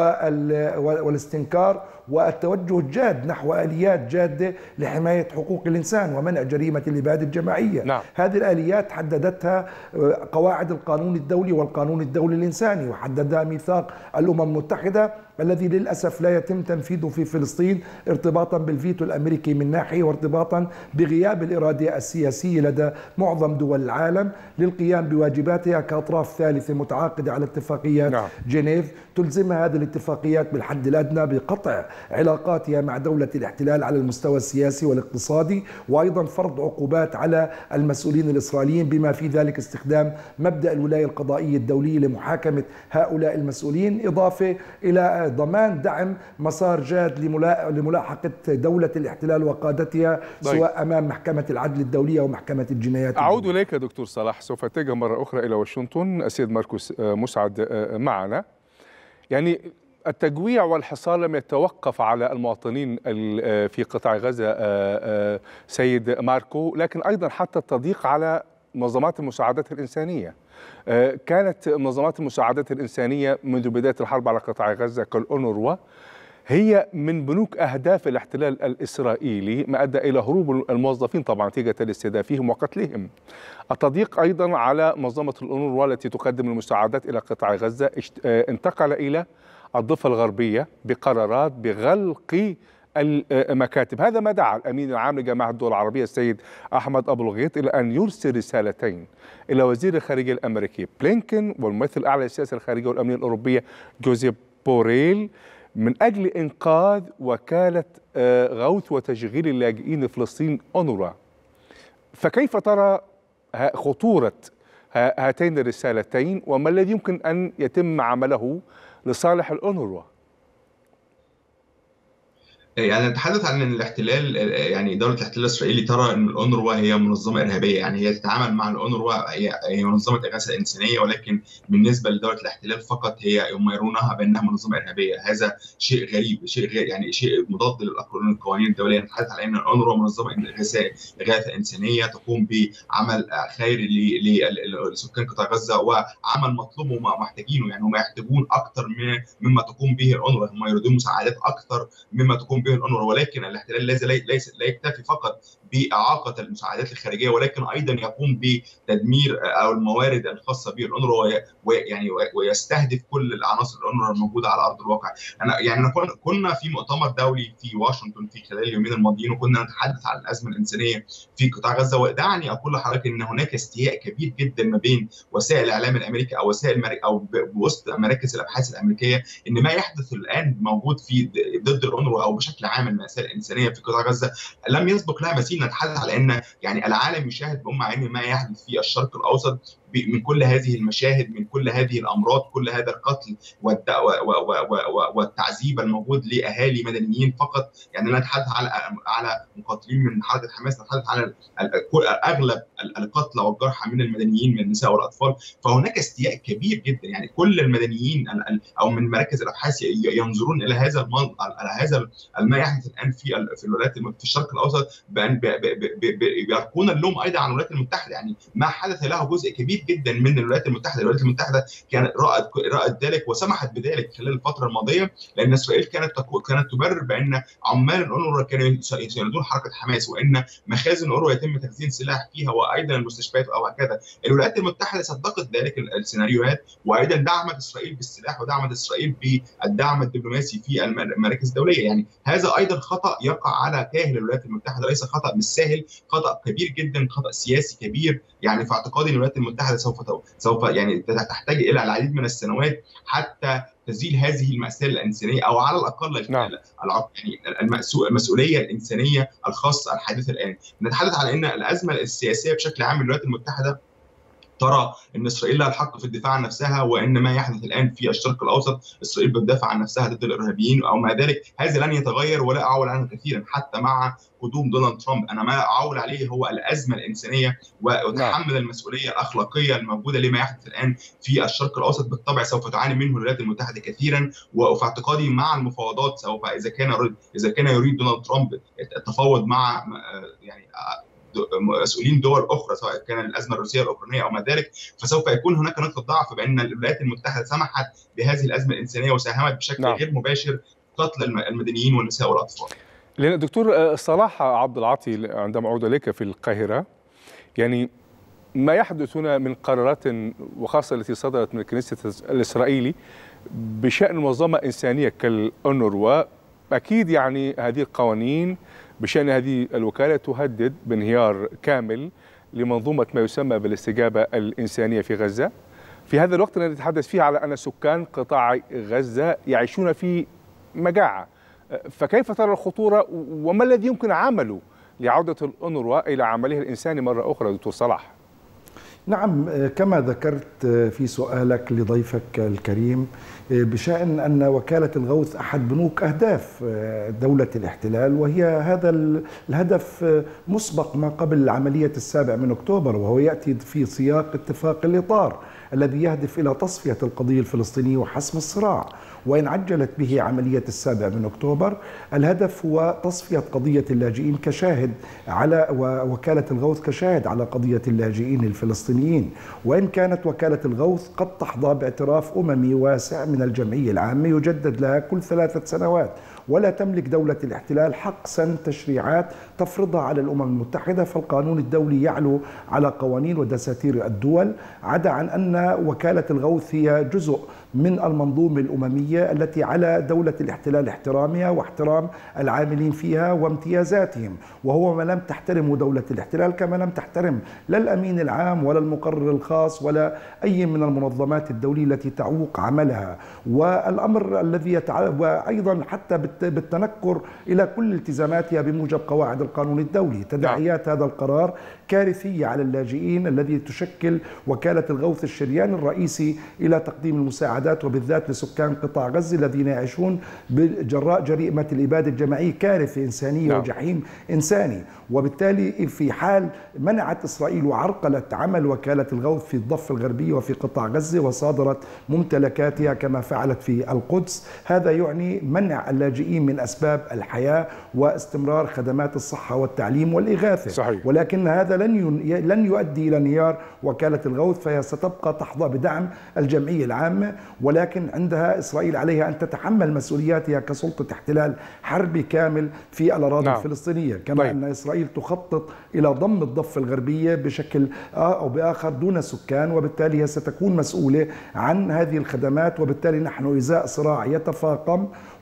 والاستنكار والتوجه الجاد نحو آليات جادة لحماية حقوق الإنسان ومنع جريمة الإبادة الجماعية نعم. هذه الآليات حددتها قواعد القانون الدولي والقانون الدولي الإنساني، وحددها ميثاق الأمم المتحدة الذي للأسف لا يتم تنفيذه في فلسطين ارتباطا بالفيتو الأمريكي من ناحية، وارتباطا بغياب الإرادة السياسية لدى معظم دول العالم للقيام بواجباتها كأطراف ثالثة متعاقدة على اتفاقيات نعم. جنيف تلزمها هذه الاتفاقيات بالحد الأدنى بقطع علاقاتها مع دولة الاحتلال على المستوى السياسي والاقتصادي، وأيضا فرض عقوبات على المسؤولين الإسرائيليين بما في ذلك استخدام مبدأ الولاية القضائية الدولية لمحاكمة هؤلاء المسؤولين، إضافة إلى ضمان دعم مسار جاد لملاحقة دولة الاحتلال وقادتها سواء أمام محكمة العدل الدولية أو محكمة الجنايات. أعود إليك دكتور صلاح، سوف أتجه مرة أخرى إلى واشنطن. السيد ماركوس مسعد معنا. يعني التجويع والحصار لم يتوقف على المواطنين في قطاع غزة سيد ماركو، لكن أيضا حتى التضييق على منظمات المساعدات الإنسانية. كانت منظمات المساعدات الإنسانية منذ بداية الحرب على قطاع غزة كالأونروا هي من بنوك أهداف الاحتلال الإسرائيلي، ما أدى إلى هروب الموظفين طبعا نتيجة لاستهدافهم وقتلهم. التضييق أيضا على منظمة الأونروا التي تقدم المساعدات إلى قطاع غزة انتقل إلى الضفة الغربية بقرارات بغلق المكاتب. هذا ما دعا الأمين العام لجامعة الدول العربية السيد أحمد أبو الغيط إلى أن يرسل رسالتين إلى وزير الخارجية الأمريكي بلينكن والممثل الأعلى للسياسة الخارجية والأمنية الأوروبية جوزيف بوريل من أجل إنقاذ وكالة غوث وتشغيل اللاجئين فلسطين أونروا. فكيف ترى خطورة هاتين الرسالتين وما الذي يمكن أن يتم عمله لصالح الأونروا؟ يعني نتحدث عن ان الاحتلال، يعني دوله الاحتلال الاسرائيلي ترى ان الأونروا هي منظمه ارهابيه، يعني هي تتعامل مع الأونروا هي منظمه اغاثه انسانيه، ولكن بالنسبه لدوله الاحتلال فقط هي هم يرونها بانها منظمه ارهابيه. هذا شيء غريب، شيء غير يعني شيء مضاد للقوانين الدوليه. نتحدث على ان الأونروا منظمه اغاثه انسانيه تقوم بعمل خيري لسكان قطاع غزه وعمل مطلوب هم محتاجينه، يعني هم يحتاجون اكثر مما تقوم به الأونروا، هم يريدون مساعدات اكثر مما تقوم به الأونروا. ولكن الاحتلال ليس لا يكتفي فقط بإعاقة المساعدات الخارجية، ولكن أيضا يقوم بتدمير أو الموارد الخاصة به الأونروا، ويعني ويستهدف كل العناصر الأونروا الموجودة على أرض الواقع. أنا يعني كنا في مؤتمر دولي في واشنطن في خلال اليومين الماضيين، وكنا نتحدث عن الأزمة الإنسانية في قطاع غزة. ودعني أقول لحضرتك إن هناك استياء كبير جدا ما بين وسائل الإعلام الأمريكي أو وسائل أو بوسط مراكز الأبحاث الأمريكية إن ما يحدث الآن موجود في ضد الأونروا أو بشكل عام المأساة الإنسانية في قطاع غزة لم يسبق لها مثيل. نتحدث على أن يعني العالم يشاهد بأم عينه ما يحدث في الشرق الأوسط، من كل هذه المشاهد، من كل هذه الامراض، كل هذا القتل والتعذيب الموجود لاهالي مدنيين فقط. يعني لا نتحدث على على مقاتلين من حركه حماس، نتحدث على اغلب القتلى والجرحى من المدنيين من النساء والاطفال. فهناك استياء كبير جدا، يعني كل المدنيين او من مراكز الابحاث ينظرون الى هذا على هذا ما يحدث الان في في الولايات في الشرق الاوسط، بان بيركون اللوم ايضا على الولايات المتحده. يعني ما حدث له جزء كبير جدا من الولايات المتحده، الولايات المتحده كانت رأت رأت ذلك وسمحت بذلك خلال الفتره الماضيه، لان اسرائيل كانت كانت تبرر بان عمال الأونروا كانوا يساندون حركه حماس، وان مخازن الأونروا يتم تخزين سلاح فيها، وايضا المستشفيات او هكذا. الولايات المتحده صدقت ذلك السيناريوهات، وايضا دعمت اسرائيل بالسلاح ودعمت اسرائيل بالدعم الدبلوماسي في المراكز الدوليه. يعني هذا ايضا خطا يقع على كاهل الولايات المتحده، ليس خطا بالساهل، خطا كبير جدا، خطا سياسي كبير. يعني في اعتقادي الولايات المتحده سوف سوف يعني تحتاج الى العديد من السنوات حتى تزيل هذه المأساة الإنسانية، أو على الأقل نعم. يعني المسؤولية الإنسانية الخاصة الحادثة الآن. نتحدث على أن الأزمة السياسية بشكل عام الولايات المتحدة ترى ان اسرائيل لها الحق في الدفاع عن نفسها، وان ما يحدث الان في الشرق الاوسط اسرائيل بتدافع عن نفسها ضد الارهابيين او ما ذلك. هذا لن يتغير ولا اعول عنه كثيرا حتى مع قدوم دونالد ترامب. انا ما اعول عليه هو الازمه الانسانيه وتحمل المسؤوليه الاخلاقيه الموجوده لما يحدث الان في الشرق الاوسط. بالطبع سوف تعاني منه الولايات المتحده كثيرا، وفي اعتقادي مع المفاوضات سوف اذا كان اذا كان يريد دونالد ترامب التفاوض مع يعني مسؤولين دول اخرى سواء كان الازمه الروسيه الاوكرانيه او ما ذلك، فسوف يكون هناك نقطه ضعف بان الولايات المتحده سمحت بهذه الازمه الانسانيه وساهمت بشكل نعم. غير مباشر قتل المدنيين والنساء والاطفال. لأن دكتور صلاح عبد العاطي، عندما اعود اليك في القاهره، يعني ما يحدث هنا من قرارات وخاصه التي صدرت من الكنيسة الاسرائيلي بشان منظمه انسانيه كالأونروا، اكيد يعني هذه القوانين بشأن هذه الوكالة تهدد بانهيار كامل لمنظومة ما يسمى بالاستجابة الإنسانية في غزة. في هذا الوقت الذي نتحدث فيه على أن سكان قطاع غزة يعيشون في مجاعة، فكيف ترى الخطورة وما الذي يمكن عمله لعودة الأونروا إلى عملها الإنساني مرة أخرى دكتور صلاح؟ نعم، كما ذكرت في سؤالك لضيفك الكريم بشأن أن وكالة الغوث أحد بنوك أهداف دولة الاحتلال، وهي هذا الهدف مسبق ما قبل عملية السابع من أكتوبر، وهو يأتي في سياق اتفاق الإطار الذي يهدف إلى تصفية القضية الفلسطينية وحسم الصراع. وإن عجلت به عملية السابع من أكتوبر، الهدف هو تصفية قضية اللاجئين كشاهد على وكالة الغوث كشاهد على قضية اللاجئين الفلسطينيين. وإن كانت وكالة الغوث قد تحظى باعتراف أممي واسع من الجمعية العامة يجدد لها كل ثلاثة سنوات، ولا تملك دولة الاحتلال حق سن تشريعات تفرضها على الأمم المتحدة، فالقانون الدولي يعلو على قوانين ودساتير الدول، عدا عن أن وكالة الغوث هي جزء من المنظومة الأممية التي على دولة الاحتلال احترامها واحترام العاملين فيها وامتيازاتهم، وهو ما لم تحترمه دولة الاحتلال، كما لم تحترم لا الأمين العام ولا المقرر الخاص ولا أي من المنظمات الدولية التي تعوق عملها. والأمر الذي يتعلق وأيضا حتى بالتنكر إلى كل التزاماتها بموجب قواعد القانون الدولي. تداعيات هذا القرار كارثية على اللاجئين الذي تشكل وكالة الغوث الشريان الرئيسي إلى تقديم المساعدات، وبالذات لسكان قطاع غزة الذين يعيشون بجراء جريمة الإبادة الجماعية، كارثة إنسانية نعم. وجحيم إنساني. وبالتالي في حال منعت إسرائيل وعرقلت عمل وكالة الغوث في الضفة الغربية وفي قطاع غزة وصادرت ممتلكاتها كما فعلت في القدس، هذا يعني منع اللاجئين من أسباب الحياة واستمرار خدمات الصحة والتعليم والإغاثة. صحيح. ولكن هذا لن لن يؤدي إلى انهيار وكالة الغوث، فهي ستبقى تحظى بدعم الجمعية العامة، ولكن عندها إسرائيل عليها أن تتحمل مسؤولياتها كسلطة احتلال حربي كامل في الأراضي نعم. الفلسطينية، كما طيب. أن إسرائيل تخطط إلى ضم الضفة الغربية بشكل أو بآخر دون سكان، وبالتالي هي ستكون مسؤولة عن هذه الخدمات. وبالتالي نحن إزاء صراع يتفاقم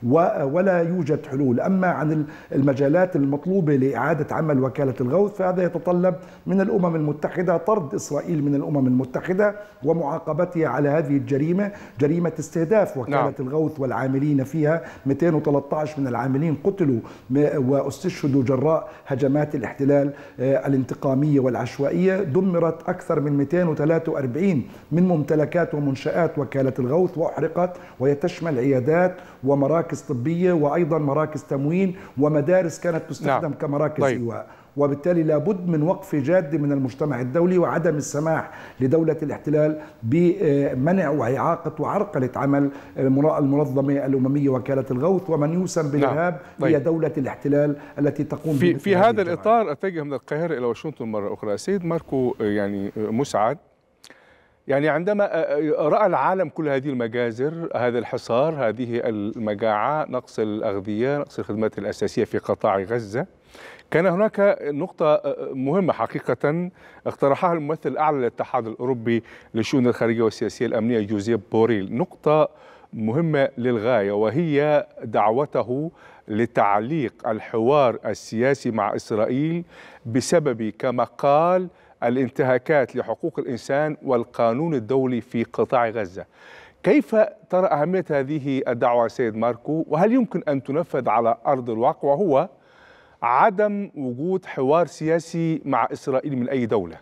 ولا يوجد حلول. أما عن المجالات المطلوبة لإعادة عمل وكالة الغوث فهذا يتطلب من الأمم المتحدة طرد إسرائيل من الأمم المتحدة ومعاقبتها على هذه الجريمة، جريمة استهداف وكالة نعم. الغوث والعاملين فيها. مئتين وثلاثة عشر من العاملين قتلوا واستشهدوا جراء هجمات الاحتلال الانتقامية والعشوائية. دمرت أكثر من مئتين وثلاثة وأربعين من ممتلكات ومنشآت وكالة الغوث وأحرقت، وهي تشمل عيادات ومراكز طبية وأيضا مراكز تموين ومدارس كانت تستخدم نعم. كمراكز طيب. إيواء. وبالتالي لابد من وقف جاد من المجتمع الدولي وعدم السماح لدولة الاحتلال بمنع وإعاقة وعرقلة عمل المنظمة الأممية وكالة الغوث، ومن يوسم بالإرهاب نعم. طيب. هي دولة الاحتلال التي تقوم في, في هذا الإطار أتجه من القاهرة إلى واشنطن مرة أخرى. سيد ماركو يعني مسعد، يعني عندما رأى العالم كل هذه المجازر، هذا الحصار، هذه المجاعة، نقص الأغذية، نقص الخدمات الأساسية في قطاع غزة، كان هناك نقطة مهمة حقيقة اقترحها الممثل الأعلى للاتحاد الأوروبي للشؤون الخارجية والسياسية الأمنية جوزيف بوريل، نقطة مهمة للغاية، وهي دعوته لتعليق الحوار السياسي مع إسرائيل بسبب كما قال الانتهاكات لحقوق الإنسان والقانون الدولي في قطاع غزة. كيف ترى أهمية هذه الدعوة سيد ماركو، وهل يمكن أن تنفذ على أرض الواقع، وهو عدم وجود حوار سياسي مع إسرائيل من أي دولة؟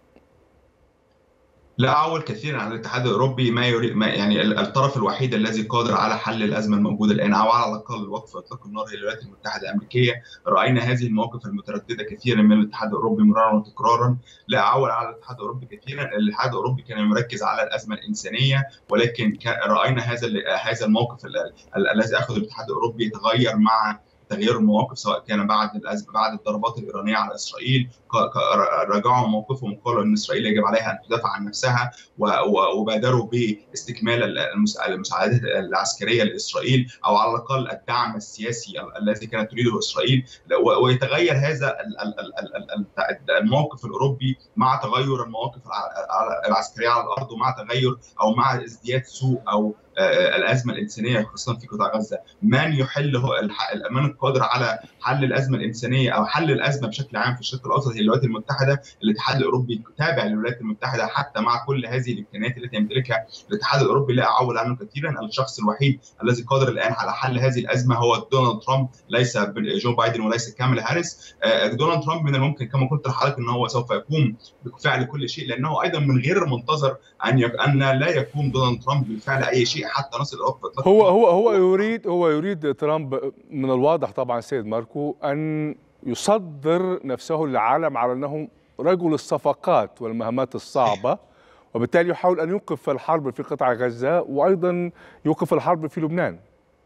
لا أعول كثيرا عن الاتحاد الأوروبي ما يريد ما يعني الطرف الوحيد الذي قادر على حل الأزمة الموجودة الآن أو على الأقل وقف إطلاق النار هي الولايات المتحدة الأمريكية. رأينا هذه المواقف المترددة كثيرا من الاتحاد الأوروبي مرارا وتكرارا. لا أعول على الاتحاد الأوروبي كثيرا، الاتحاد الأوروبي كان مركز على الأزمة الإنسانية، ولكن رأينا هذا هذا الموقف الذي أخذه الاتحاد الأوروبي يتغير مع تغيير المواقف، سواء كان بعد الأزمة بعد الضربات الإيرانية على إسرائيل رجعوا موقفهم وقالوا أن إسرائيل يجب عليها أن تدافع عن نفسها، وبادروا باستكمال المساعدات العسكرية لإسرائيل أو على الأقل الدعم السياسي الذي كانت تريده إسرائيل. ويتغير هذا الموقف الأوروبي مع تغير المواقف العسكرية على الأرض ومع تغير أو مع ازدياد سوء أو الأزمة الإنسانية خاصة في قطاع غزة. من يحل من القادر على حل الأزمة الإنسانية أو حل الأزمة بشكل عام في الشرق الأوسط هي الولايات المتحدة. الاتحاد الأوروبي تابع للولايات المتحدة حتى مع كل هذه الإمكانيات التي يمتلكها الاتحاد الأوروبي. لا أعول عنه كثيرا. الشخص الوحيد الذي قادر الآن على حل هذه الأزمة هو دونالد ترامب، ليس جو بايدن وليس كامالا هاريس. دونالد ترامب من الممكن كما قلت لحضرتك أنه هو سوف يقوم بفعل كل شيء، لأنه أيضا من غير المنتظر أن يك... أن لا يقوم دونالد ترامب بفعل أي شيء حتى نصل إلى وقف إطلاق. هو هو هو يريد هو يريد ترامب من الواضح طبعا سيد ماركو أن يصدر نفسه للعالم على أنه رجل الصفقات والمهمات الصعبة، وبالتالي يحاول أن يوقف الحرب في قطاع غزة وأيضا يوقف الحرب في لبنان.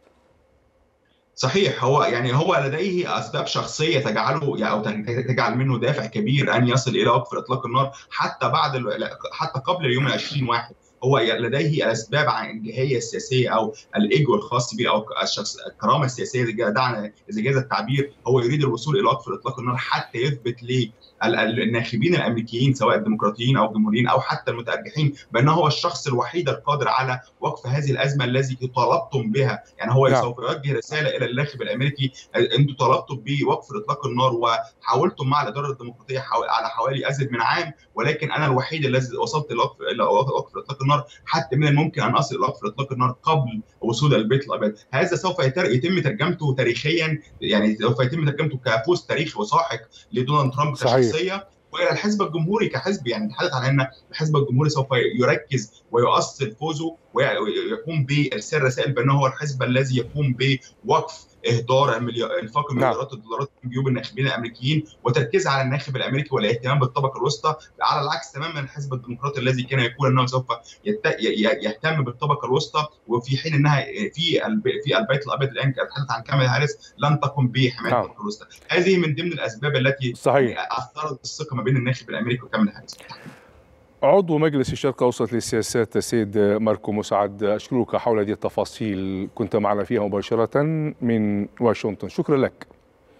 صحيح، هو يعني هو لديه اسباب شخصيه تجعله او تجعل منه دافع كبير ان يصل الى وقف اطلاق النار حتى بعد حتى قبل اليوم العشرين واحد. هو لديه الاسباب عن الجهيه السياسيه او الايجو الخاص به او الشخص الكرامه السياسيه دعنا اذا جاز التعبير. هو يريد الوصول الى وقف اطلاق النار حتى يثبت ليه الناخبين الامريكيين سواء الديمقراطيين او الجمهوريين او حتى المتارجحين بانه هو الشخص الوحيد القادر على وقف هذه الازمه التي طالبتم بها. يعني هو نعم. سوف يوجه رساله الى الناخب الامريكي، انتم طالبتم بوقف اطلاق النار وحاولتم مع الاداره الديمقراطيه على حوالي ازيد من عام، ولكن انا الوحيد الذي وصلت الى وقف اطلاق النار، حتى من الممكن ان اصل الى وقف اطلاق النار قبل وصول البيت الابيض. هذا سوف يتم ترجمته تاريخيا، يعني سوف يتم ترجمته كفوز تاريخي وساحق لدونالد ترامب كشخصيه والى الحزب الجمهوري كحزب. يعني نتحدث عن ان الحزب الجمهوري سوف يركز ويؤصل فوزه ويقوم بارسال رسائل بانه هو الحزب الذي يقوم بوقف اهدار انفاق مليارات الدولارات من جيوب الناخبين الامريكيين وتركيز على الناخب الامريكي والاهتمام بالطبقه الوسطى، على العكس تماما الحزب الديمقراطي الذي كان يقول انه سوف يهتم بالطبقه الوسطى، وفي حين انها في في البيت الابيض الان تتحدث عن كامالا هاريس لن تقم بحمايه الطبقه الوسطى. هذه من ضمن الاسباب التي اثرت الثقه ما بين الناخب الامريكي وكامالا هاريس. عضو مجلس الشرق الأوسط للسياسات السيد ماركو مسعد، أشكرك حول هذه التفاصيل، كنت معنا فيها مباشرة من واشنطن، شكرا لك.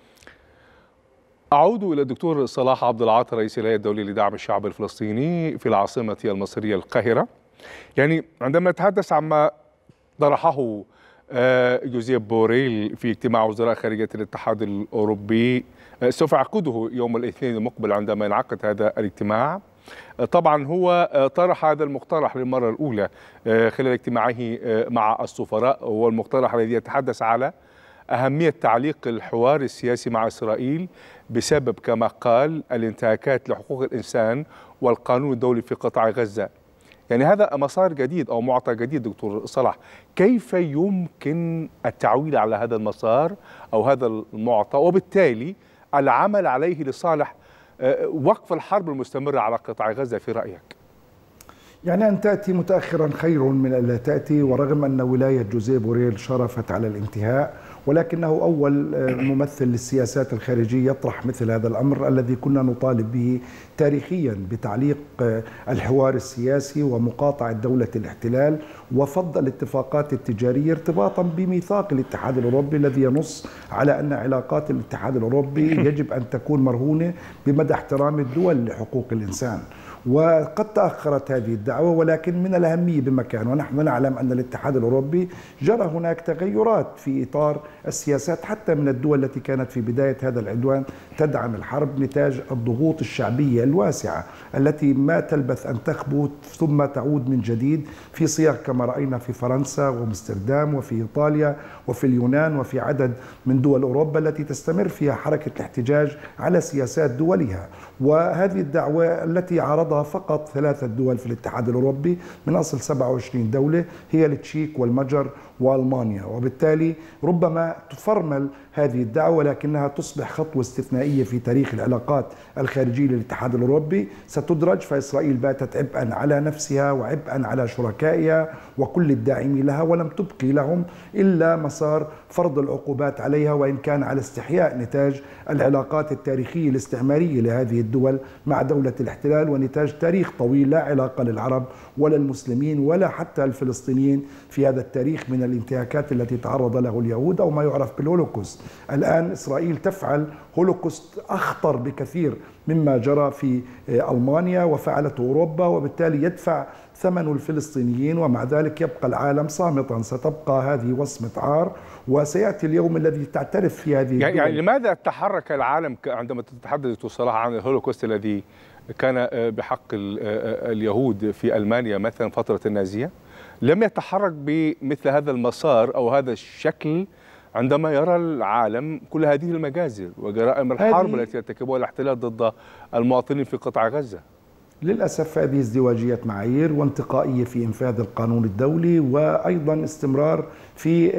أعود إلى الدكتور صلاح عبد العاطي رئيس الهيئة الدولية لدعم الشعب الفلسطيني في العاصمة المصرية القاهرة. يعني عندما نتحدث عما طرحه جوزيب بوريل في اجتماع وزراء خارجية الاتحاد الأوروبي سوف يعقده يوم الاثنين المقبل عندما ينعقد هذا الاجتماع. طبعا هو طرح هذا المقترح للمرة الأولى خلال اجتماعه مع السفراء، هو المقترح الذي يتحدث على أهمية تعليق الحوار السياسي مع إسرائيل بسبب كما قال الانتهاكات لحقوق الإنسان والقانون الدولي في قطاع غزة. يعني هذا مسار جديد أو معطى جديد دكتور صلاح، كيف يمكن التعويل على هذا المسار أو هذا المعطى وبالتالي العمل عليه لصالح وقف الحرب المستمرة على قطاع غزة في رأيك؟ يعني أن تأتي متأخرا خير من أن لا تأتي، ورغم أن ولاية جوزيه بوريل شرفت على الانتهاء، ولكنه أول ممثل للسياسات الخارجية يطرح مثل هذا الأمر الذي كنا نطالب به تاريخيا بتعليق الحوار السياسي ومقاطعة دولة الاحتلال وفض الاتفاقات التجارية ارتباطا بميثاق الاتحاد الأوروبي الذي ينص على أن علاقات الاتحاد الأوروبي يجب أن تكون مرهونة بمدى احترام الدول لحقوق الإنسان. وقد تأخرت هذه الدعوة، ولكن من الأهمية بمكان، ونحن نعلم أن الاتحاد الأوروبي جرى هناك تغيرات في إطار السياسات حتى من الدول التي كانت في بداية هذا العدوان تدعم الحرب نتاج الضغوط الشعبية الواسعة التي ما تلبث أن تخبت ثم تعود من جديد في صيغ كما رأينا في فرنسا وامستردام وفي إيطاليا وفي اليونان وفي عدد من دول أوروبا التي تستمر فيها حركة الاحتجاج على سياسات دولها. وهذه الدعوة التي عرضها فقط ثلاثة دول في الاتحاد الأوروبي من أصل سبعة وعشرين دولة هي التشيك والمجر وألمانيا، وبالتالي ربما تفرمل هذه الدعوة لكنها تصبح خطوة استثنائية في تاريخ العلاقات الخارجية للاتحاد الأوروبي ستدرج، فإسرائيل باتت عبئا على نفسها وعبئا على شركائها وكل الداعمين لها، ولم تبقي لهم إلا مسار فرض العقوبات عليها، وإن كان على استحياء نتاج العلاقات التاريخية الاستعمارية لهذه الدول مع دولة الاحتلال، ونتاج تاريخ طويل لا علاقة للعرب ولا المسلمين ولا حتى الفلسطينيين في هذا التاريخ من الانتهاكات التي تعرض له اليهود أو ما يعرف بالهولوكوست. الآن إسرائيل تفعل هولوكوست أخطر بكثير مما جرى في ألمانيا وفعلته أوروبا، وبالتالي يدفع ثمن الفلسطينيين، ومع ذلك يبقى العالم صامتا. ستبقى هذه وصمة عار، وسيأتي اليوم الذي تعترف فيه هذه يعني, يعني لماذا تحرك العالم عندما تتحدث صراحة عن الهولوكوست الذي كان بحق اليهود في ألمانيا مثلا فترة النازية؟ لم يتحرك بمثل هذا المسار أو هذا الشكل عندما يرى العالم كل هذه المجازر وجرائم الحرب التي يرتكبها الاحتلال ضد المواطنين في قطاع غزة؟ للأسف هذه ازدواجية معايير وانتقائية في إنفاذ القانون الدولي، وأيضا استمرار في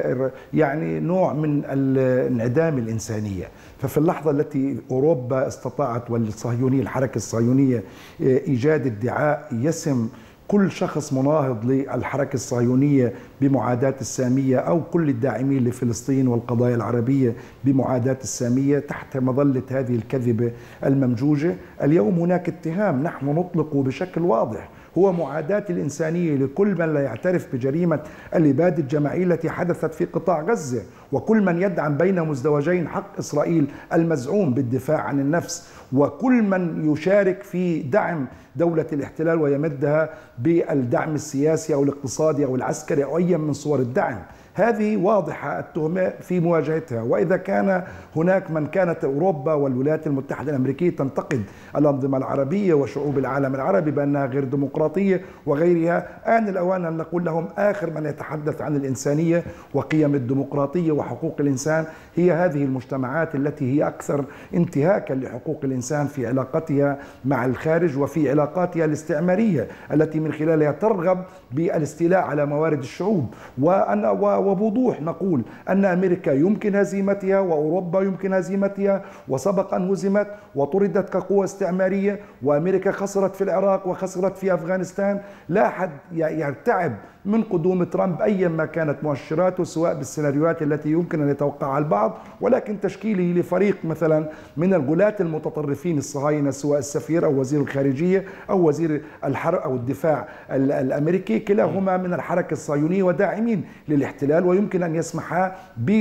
يعني نوع من انعدام الإنسانية. ففي اللحظة التي أوروبا استطاعت والصهيونية الحركة الصهيونية إيجاد ادعاء يسم كل شخص مناهض للحركة الصهيونية بمعاداة السامية أو كل الداعمين لفلسطين والقضايا العربية بمعاداة السامية تحت مظلة هذه الكذبة الممجوجة، اليوم هناك اتهام نحن نطلقه بشكل واضح هو معاداة الإنسانية لكل من لا يعترف بجريمة الإبادة الجماعية التي حدثت في قطاع غزة، وكل من يدعم بين مزدوجين حق إسرائيل المزعوم بالدفاع عن النفس، وكل من يشارك في دعم دولة الاحتلال ويمدها بالدعم السياسي أو الاقتصادي أو العسكري أو أي من صور الدعم. هذه واضحة التهمة في مواجهتها. وإذا كان هناك من كانت أوروبا والولايات المتحدة الأمريكية تنتقد الأنظمة العربية وشعوب العالم العربي بأنها غير ديمقراطية وغيرها، آن الأوان أن نقول لهم آخر من يتحدث عن الإنسانية وقيم الديمقراطية وحقوق الإنسان هي هذه المجتمعات التي هي أكثر انتهاكا لحقوق الإنسان في علاقتها مع الخارج وفي علاقاتها الاستعمارية التي من خلالها ترغب بالاستيلاء على موارد الشعوب. وأنا وبوضوح نقول أن أمريكا يمكن هزيمتها وأوروبا يمكن هزيمتها، وسبق أن هزمت وطردت كقوة استعمارية، وأمريكا خسرت في العراق وخسرت في أفغانستان. لا أحد يرتعب من قدوم ترامب أيا ما كانت مؤشراته سواء بالسيناريوهات التي يمكن أن يتوقعها البعض، ولكن تشكيله لفريق مثلا من الغلاة المتطرفين الصهاينة سواء السفير أو وزير الخارجية أو وزير الحرب أو الدفاع الأمريكي كلاهما من الحركة الصهيونية وداعمين للاحتلال، ويمكن أن يسمحا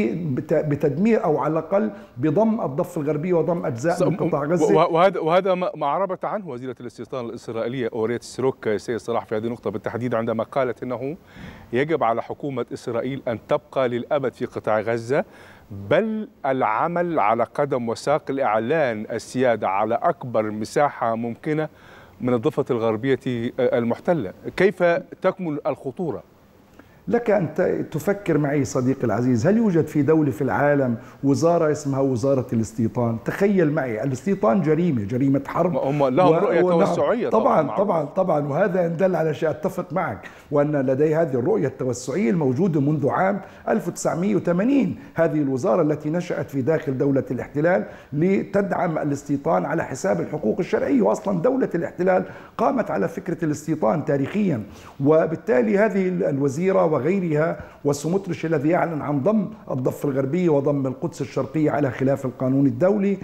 بتدمير أو على الأقل بضم الضفة الغربية وضم أجزاء من قطاع غزة. وهذا وهذا ما عربت عنه وزيرة الاستيطان الإسرائيلية أوريت ستروك سيد صلاح في هذه النقطة بالتحديد عندما قالت أنه أنه يجب على حكومة إسرائيل أن تبقى للأبد في قطاع غزة، بل العمل على قدم وساق لإعلان السيادة على أكبر مساحة ممكنة من الضفة الغربية المحتلة. كيف تكمن الخطورة؟ لك أن تفكر معي صديقي العزيز، هل يوجد في دولة في العالم وزارة اسمها وزارة الاستيطان؟ تخيل معي، الاستيطان جريمة، جريمة حرب. هم لهم رؤية توسعية طبعا طبعا طبعا طبعا وهذا إن دل على شيء أتفق معك، وأن لدي هذه الرؤية التوسعية الموجودة منذ عام ألف وتسعمئة وثمانين. هذه الوزارة التي نشأت في داخل دولة الاحتلال لتدعم الاستيطان على حساب الحقوق الشرعية، وأصلا دولة الاحتلال قامت على فكرة الاستيطان تاريخيا. وبالتالي هذه الوزيرة وغيرها وسموتريتش الذي يعلن عن ضم الضفة الغربية وضم القدس الشرقية على خلاف القانون الدولي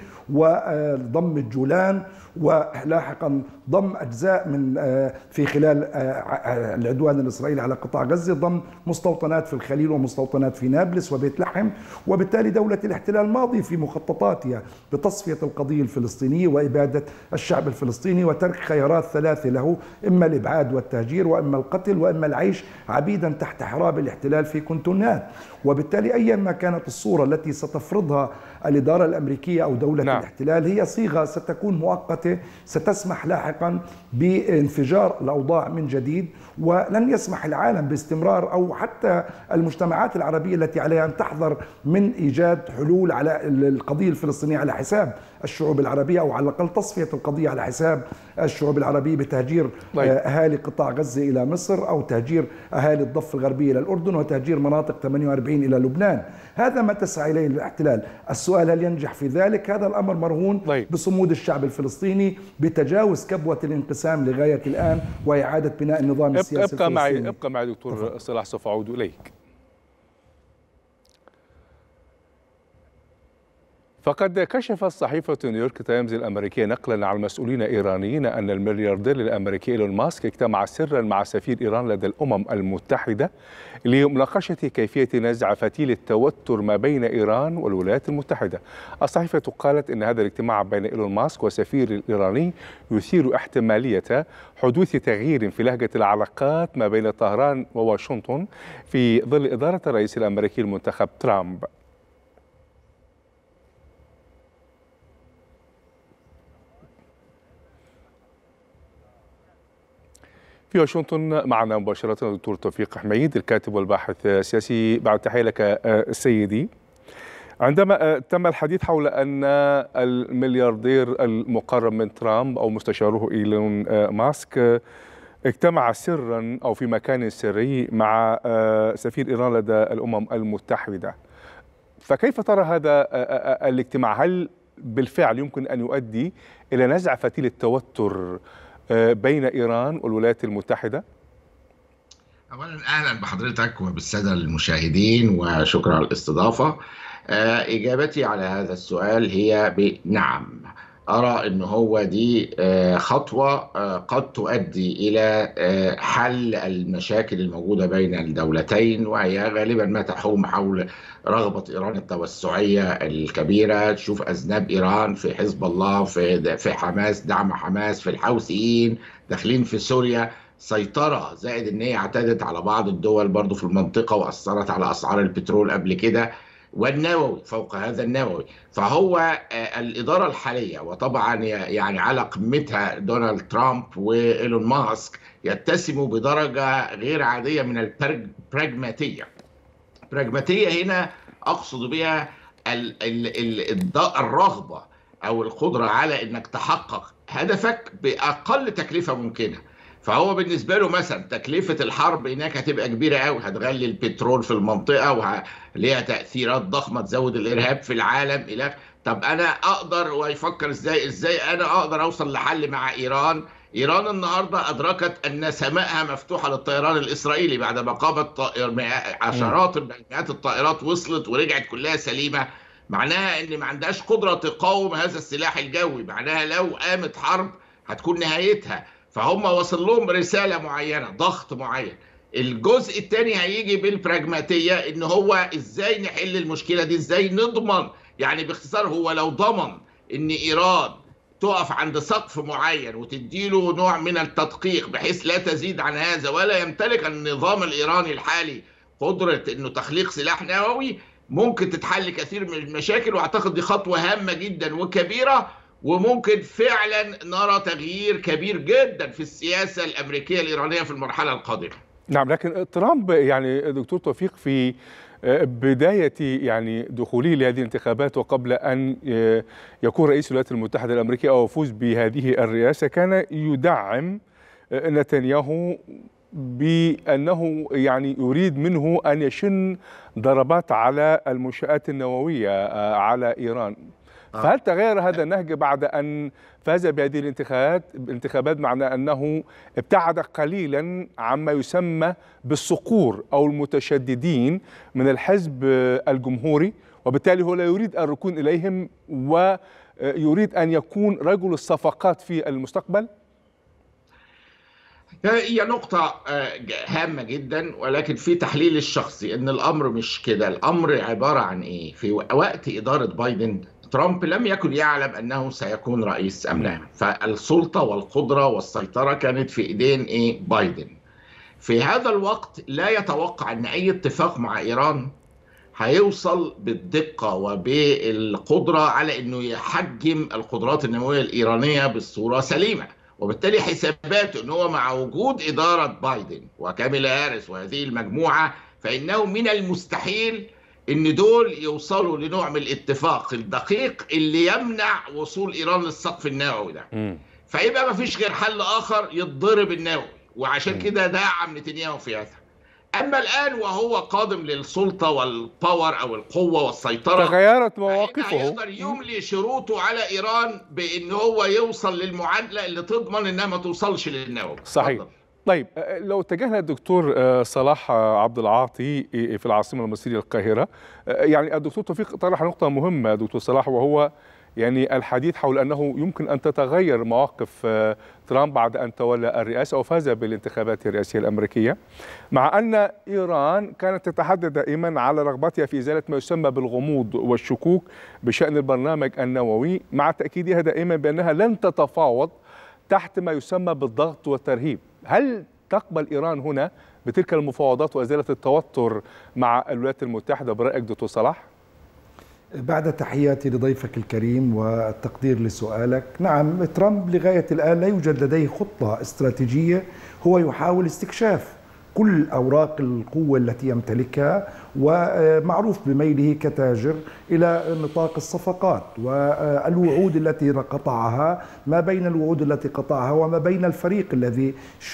وضم الجولان ولاحقا ضم أجزاء من في خلال العدوان الإسرائيلي على قطاع غزة، ضم مستوطنات في الخليل ومستوطنات في نابلس وبيت لحم. وبالتالي دولة الاحتلال ماضي في مخططاتها بتصفية القضية الفلسطينية وإبادة الشعب الفلسطيني وترك خيارات ثلاثة له، إما الإبعاد والتهجير وإما القتل وإما العيش عبيدا تحت حراب الاحتلال في كنتونات. وبالتالي أيا ما كانت الصورة التي ستفرضها الإدارة الأمريكية أو دولة نعم. الاحتلال، هي صيغة ستكون مؤقتة ستسمح لاحقا بانفجار الأوضاع من جديد، ولن يسمح العالم باستمرار أو حتى المجتمعات العربية التي عليها أن تحذر من إيجاد حلول على القضية الفلسطينية على حساب الشعوب العربية، أو على الأقل تصفية القضية على حساب الشعوب العربية بتهجير طيب. أهالي قطاع غزة إلى مصر، أو تهجير أهالي الضفة الغربية إلى الأردن، وتهجير مناطق ثمانية وأربعين إلى لبنان. هذا ما تسعى إليه الاحتلال. السؤال هل ينجح في ذلك؟ هذا الأمر مرهون طيب. بصمود الشعب الفلسطيني، بتجاوز كبوة الانقسام لغاية الآن وإعادة بناء النظام السياسي ابقى الفلسطيني. معي ابقى معي دكتور صلاح، سوف أعود إليك. فقد كشفت صحيفة نيويورك تايمز الأمريكية نقلا عن مسؤولين إيرانيين أن الملياردير الأمريكي إيلون ماسك اجتمع سرا مع سفير إيران لدى الأمم المتحدة لمناقشة كيفية نزع فتيل التوتر ما بين إيران والولايات المتحدة. الصحيفة قالت أن هذا الاجتماع بين إيلون ماسك وسفير الإيراني يثير احتمالية حدوث تغيير في لهجة العلاقات ما بين طهران وواشنطن في ظل إدارة الرئيس الأمريكي المنتخب ترامب. في واشنطن معنا مباشرة الدكتور توفيق حميد الكاتب والباحث السياسي. بعد تحية لك سيدي. عندما تم الحديث حول أن الملياردير المقرب من ترامب أو مستشاره إيلون ماسك اجتمع سرا أو في مكان سري مع سفير إيران لدى الأمم المتحدة، فكيف ترى هذا الاجتماع؟ هل بالفعل يمكن أن يؤدي إلى نزع فتيل التوتر بين إيران والولايات المتحدة؟ أولا أهلا بحضرتك وبالسادة المشاهدين وشكرا على الاستضافة. إجابتي على هذا السؤال هي بنعم. أرى أن هو دي خطوة قد تؤدي إلى حل المشاكل الموجودة بين الدولتين، وهي غالبا ما تحوم حول رغبة إيران التوسعية الكبيرة. تشوف أذناب إيران في حزب الله، في في حماس، دعم حماس، في الحوثيين، داخلين في سوريا، سيطرة، زائد أن هي اعتدت على بعض الدول برضو في المنطقة وأثرت على أسعار البترول قبل كده، والنووي فوق هذا النووي. فهو الإدارة الحالية، وطبعا يعني على قمتها دونالد ترامب وإيلون ماسك، يتسموا بدرجة غير عادية من البراغماتية. براغماتية هنا أقصد بها الرغبة أو القدرة على أنك تحقق هدفك بأقل تكلفة ممكنة. فهو بالنسبة له مثلا تكلفة الحرب هناك هتبقى كبيرة قوي، هتغلي البترول في المنطقة وليها تأثيرات ضخمة، تزود الإرهاب في العالم إلى. طب أنا أقدر، ويفكر إزاي إزاي أنا أقدر أوصل لحل مع إيران. إيران النهاردة أدركت أن سماءها مفتوحة للطيران الإسرائيلي بعد ما قامت عشرات مئات الطائرات وصلت ورجعت كلها سليمة. معناها أن ما عندهاش قدرة تقاوم هذا السلاح الجوي، معناها لو قامت حرب هتكون نهايتها. فهم وصل لهم رسالة معينة، ضغط معين. الجزء الثاني هيجي بالبراغماتية، ان هو ازاي نحل المشكلة دي، ازاي نضمن. يعني باختصار هو لو ضمن ان ايران تقف عند سقف معين وتديله نوع من التدقيق بحيث لا تزيد عن هذا، ولا يمتلك النظام الإيراني الحالي قدرة إنه تخليق سلاح نووي، ممكن تتحل كثير من المشاكل. وأعتقد دي خطوة هامة جدا وكبيرة، وممكن فعلا نرى تغيير كبير جدا في السياسة الأمريكية الإيرانية في المرحلة القادمة. نعم، لكن ترامب يعني دكتور توفيق في بداية يعني دخوله لهذه الانتخابات وقبل أن يكون رئيس الولايات المتحدة الأمريكية أو يفوز بهذه الرئاسة كان يدعم نتنياهو بأنه يعني يريد منه أن يشن ضربات على المنشآت النووية على إيران. فهل تغير هذا النهج بعد أن فاز بهذه الانتخابات الانتخابات معنى أنه ابتعد قليلا عما يسمى بالصقور أو المتشددين من الحزب الجمهوري، وبالتالي هو لا يريد الركون إليهم ويريد أن يكون رجل الصفقات في المستقبل؟ هي نقطة هامة جدا، ولكن في تحليل الشخصي ان الامر مش كده. الامر عبارة عن ايه؟ في وقت ادارة بايدن ترامب لم يكن يعلم انه سيكون رئيس ام لا، فالسلطة والقدرة والسيطرة كانت في ايدين ايه؟ بايدن. في هذا الوقت لا يتوقع ان اي اتفاق مع ايران هيوصل بالدقة وبالقدرة على انه يحجم القدرات النووية الايرانية بالصورة سليمة، وبالتالي حساباته ان هو مع وجود اداره بايدن وكاميلا هاريس وهذه المجموعه فانه من المستحيل ان دول يوصلوا لنوع من الاتفاق الدقيق اللي يمنع وصول ايران للسقف النووي ده. م. فيبقى ما فيش غير حل اخر، يتضرب النووي، وعشان كده دعم نتنياهو في هذا. اما الان وهو قادم للسلطه والباور او القوه والسيطره، تغيرت مواقفه، هيقدر يملي شروطه على ايران بان هو يوصل للمعادله اللي تضمن انها ما توصلش للنووي. صحيح. فضل. طيب لو اتجهنا الدكتور صلاح عبد العاطي في العاصمه المصريه القاهره، يعني الدكتور توفيق طرح نقطه مهمه دكتور صلاح، وهو يعني الحديث حول أنه يمكن أن تتغير مواقف ترامب بعد أن تولى الرئاسة وفاز بالانتخابات الرئاسية الأمريكية، مع أن إيران كانت تتحدث دائما على رغبتها في إزالة ما يسمى بالغموض والشكوك بشأن البرنامج النووي، مع تأكيدها دائما بأنها لن تتفاوض تحت ما يسمى بالضغط والترهيب. هل تقبل إيران هنا بتلك المفاوضات وإزالة التوتر مع الولايات المتحدة برأيك دكتور صلاح؟ بعد تحياتي لضيفك الكريم والتقدير لسؤالك، نعم ترامب لغاية الآن لا يوجد لديه خطة استراتيجية، هو يحاول استكشاف كل أوراق القوة التي يمتلكها، ومعروف بميله كتاجر إلى نطاق الصفقات والوعود التي قطعها، ما بين الوعود التي قطعها وما بين الفريق الذي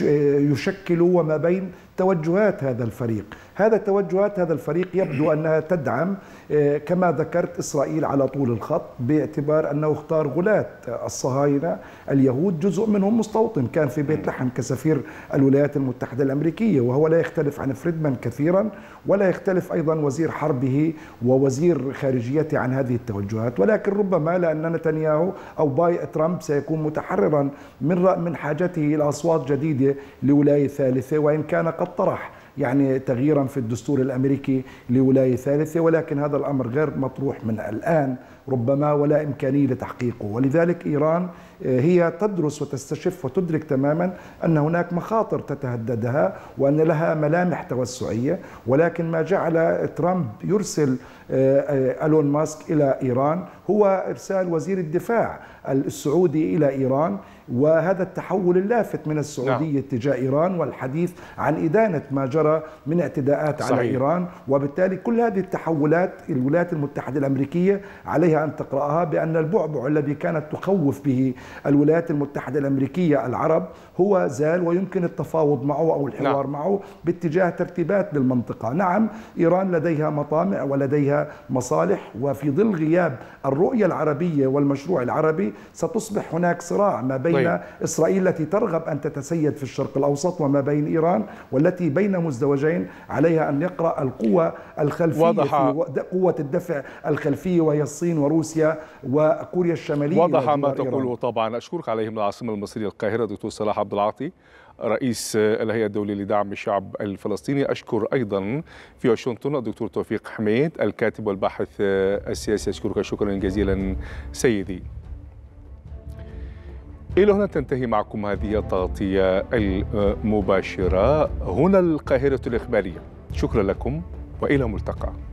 يشكل وما بين توجهات هذا الفريق. هذا توجهات هذا الفريق يبدو أنها تدعم كما ذكرت إسرائيل على طول الخط، باعتبار أنه اختار غلاة الصهاينة اليهود، جزء منهم مستوطن كان في بيت لحم كسفير الولايات المتحدة الأمريكية، وهو لا يختلف عن فريدمان كثيرا، ولا يختلف أيضا وزير حربه ووزير خارجيته عن هذه التوجهات. ولكن ربما لأن نتنياهو أو باي ترامب سيكون متحررا من من حاجته إلى أصوات جديدة لولاية ثالثة، وإن كان قد طرح يعني تغييرا في الدستور الأمريكي لولاية ثالثة، ولكن هذا الأمر غير مطروح من الآن ربما ولا إمكانية لتحقيقه. ولذلك إيران هي تدرس وتستشف وتدرك تماما أن هناك مخاطر تتهددها وأن لها ملامح توسعية، ولكن ما جعل ترامب يرسل ألون ماسك إلى إيران هو إرسال وزير الدفاع السعودي إلى إيران، وهذا التحول اللافت من السعودية تجاه إيران والحديث عن إدانة ما جرى من اعتداءات على صحيح. إيران. وبالتالي كل هذه التحولات الولايات المتحدة الأمريكية عليها أن تقرأها بأن البعبع الذي كانت تخوف به الولايات المتحدة الأمريكية العرب هو زال، ويمكن التفاوض معه أو الحوار نعم. معه باتجاه ترتيبات للمنطقة. نعم إيران لديها مطامع ولديها مصالح، وفي ظل غياب الرؤية العربية والمشروع العربي ستصبح هناك صراع ما بين طيب. إسرائيل التي ترغب أن تتسيد في الشرق الأوسط وما بين إيران، والتي بين مزدوجين عليها أن يقرأ القوة الخلفية وضح. في قوة الدفع الخلفية وهي الصين وروسيا وكوريا الشمالية. وضح ما تقوله طبعا. أشكرك عليه من العاصمة المصرية القاهرة دكتور صلاح عبد العاطي رئيس الهيئة الدولية لدعم الشعب الفلسطيني. أشكر أيضا في واشنطن الدكتور توفيق حميد الكاتب والباحث السياسي. أشكرك شكرا جزيلا سيدي. إلى هنا تنتهي معكم هذه التغطية المباشرة هنا القاهرة الإخبارية. شكرا لكم وإلى ملتقى.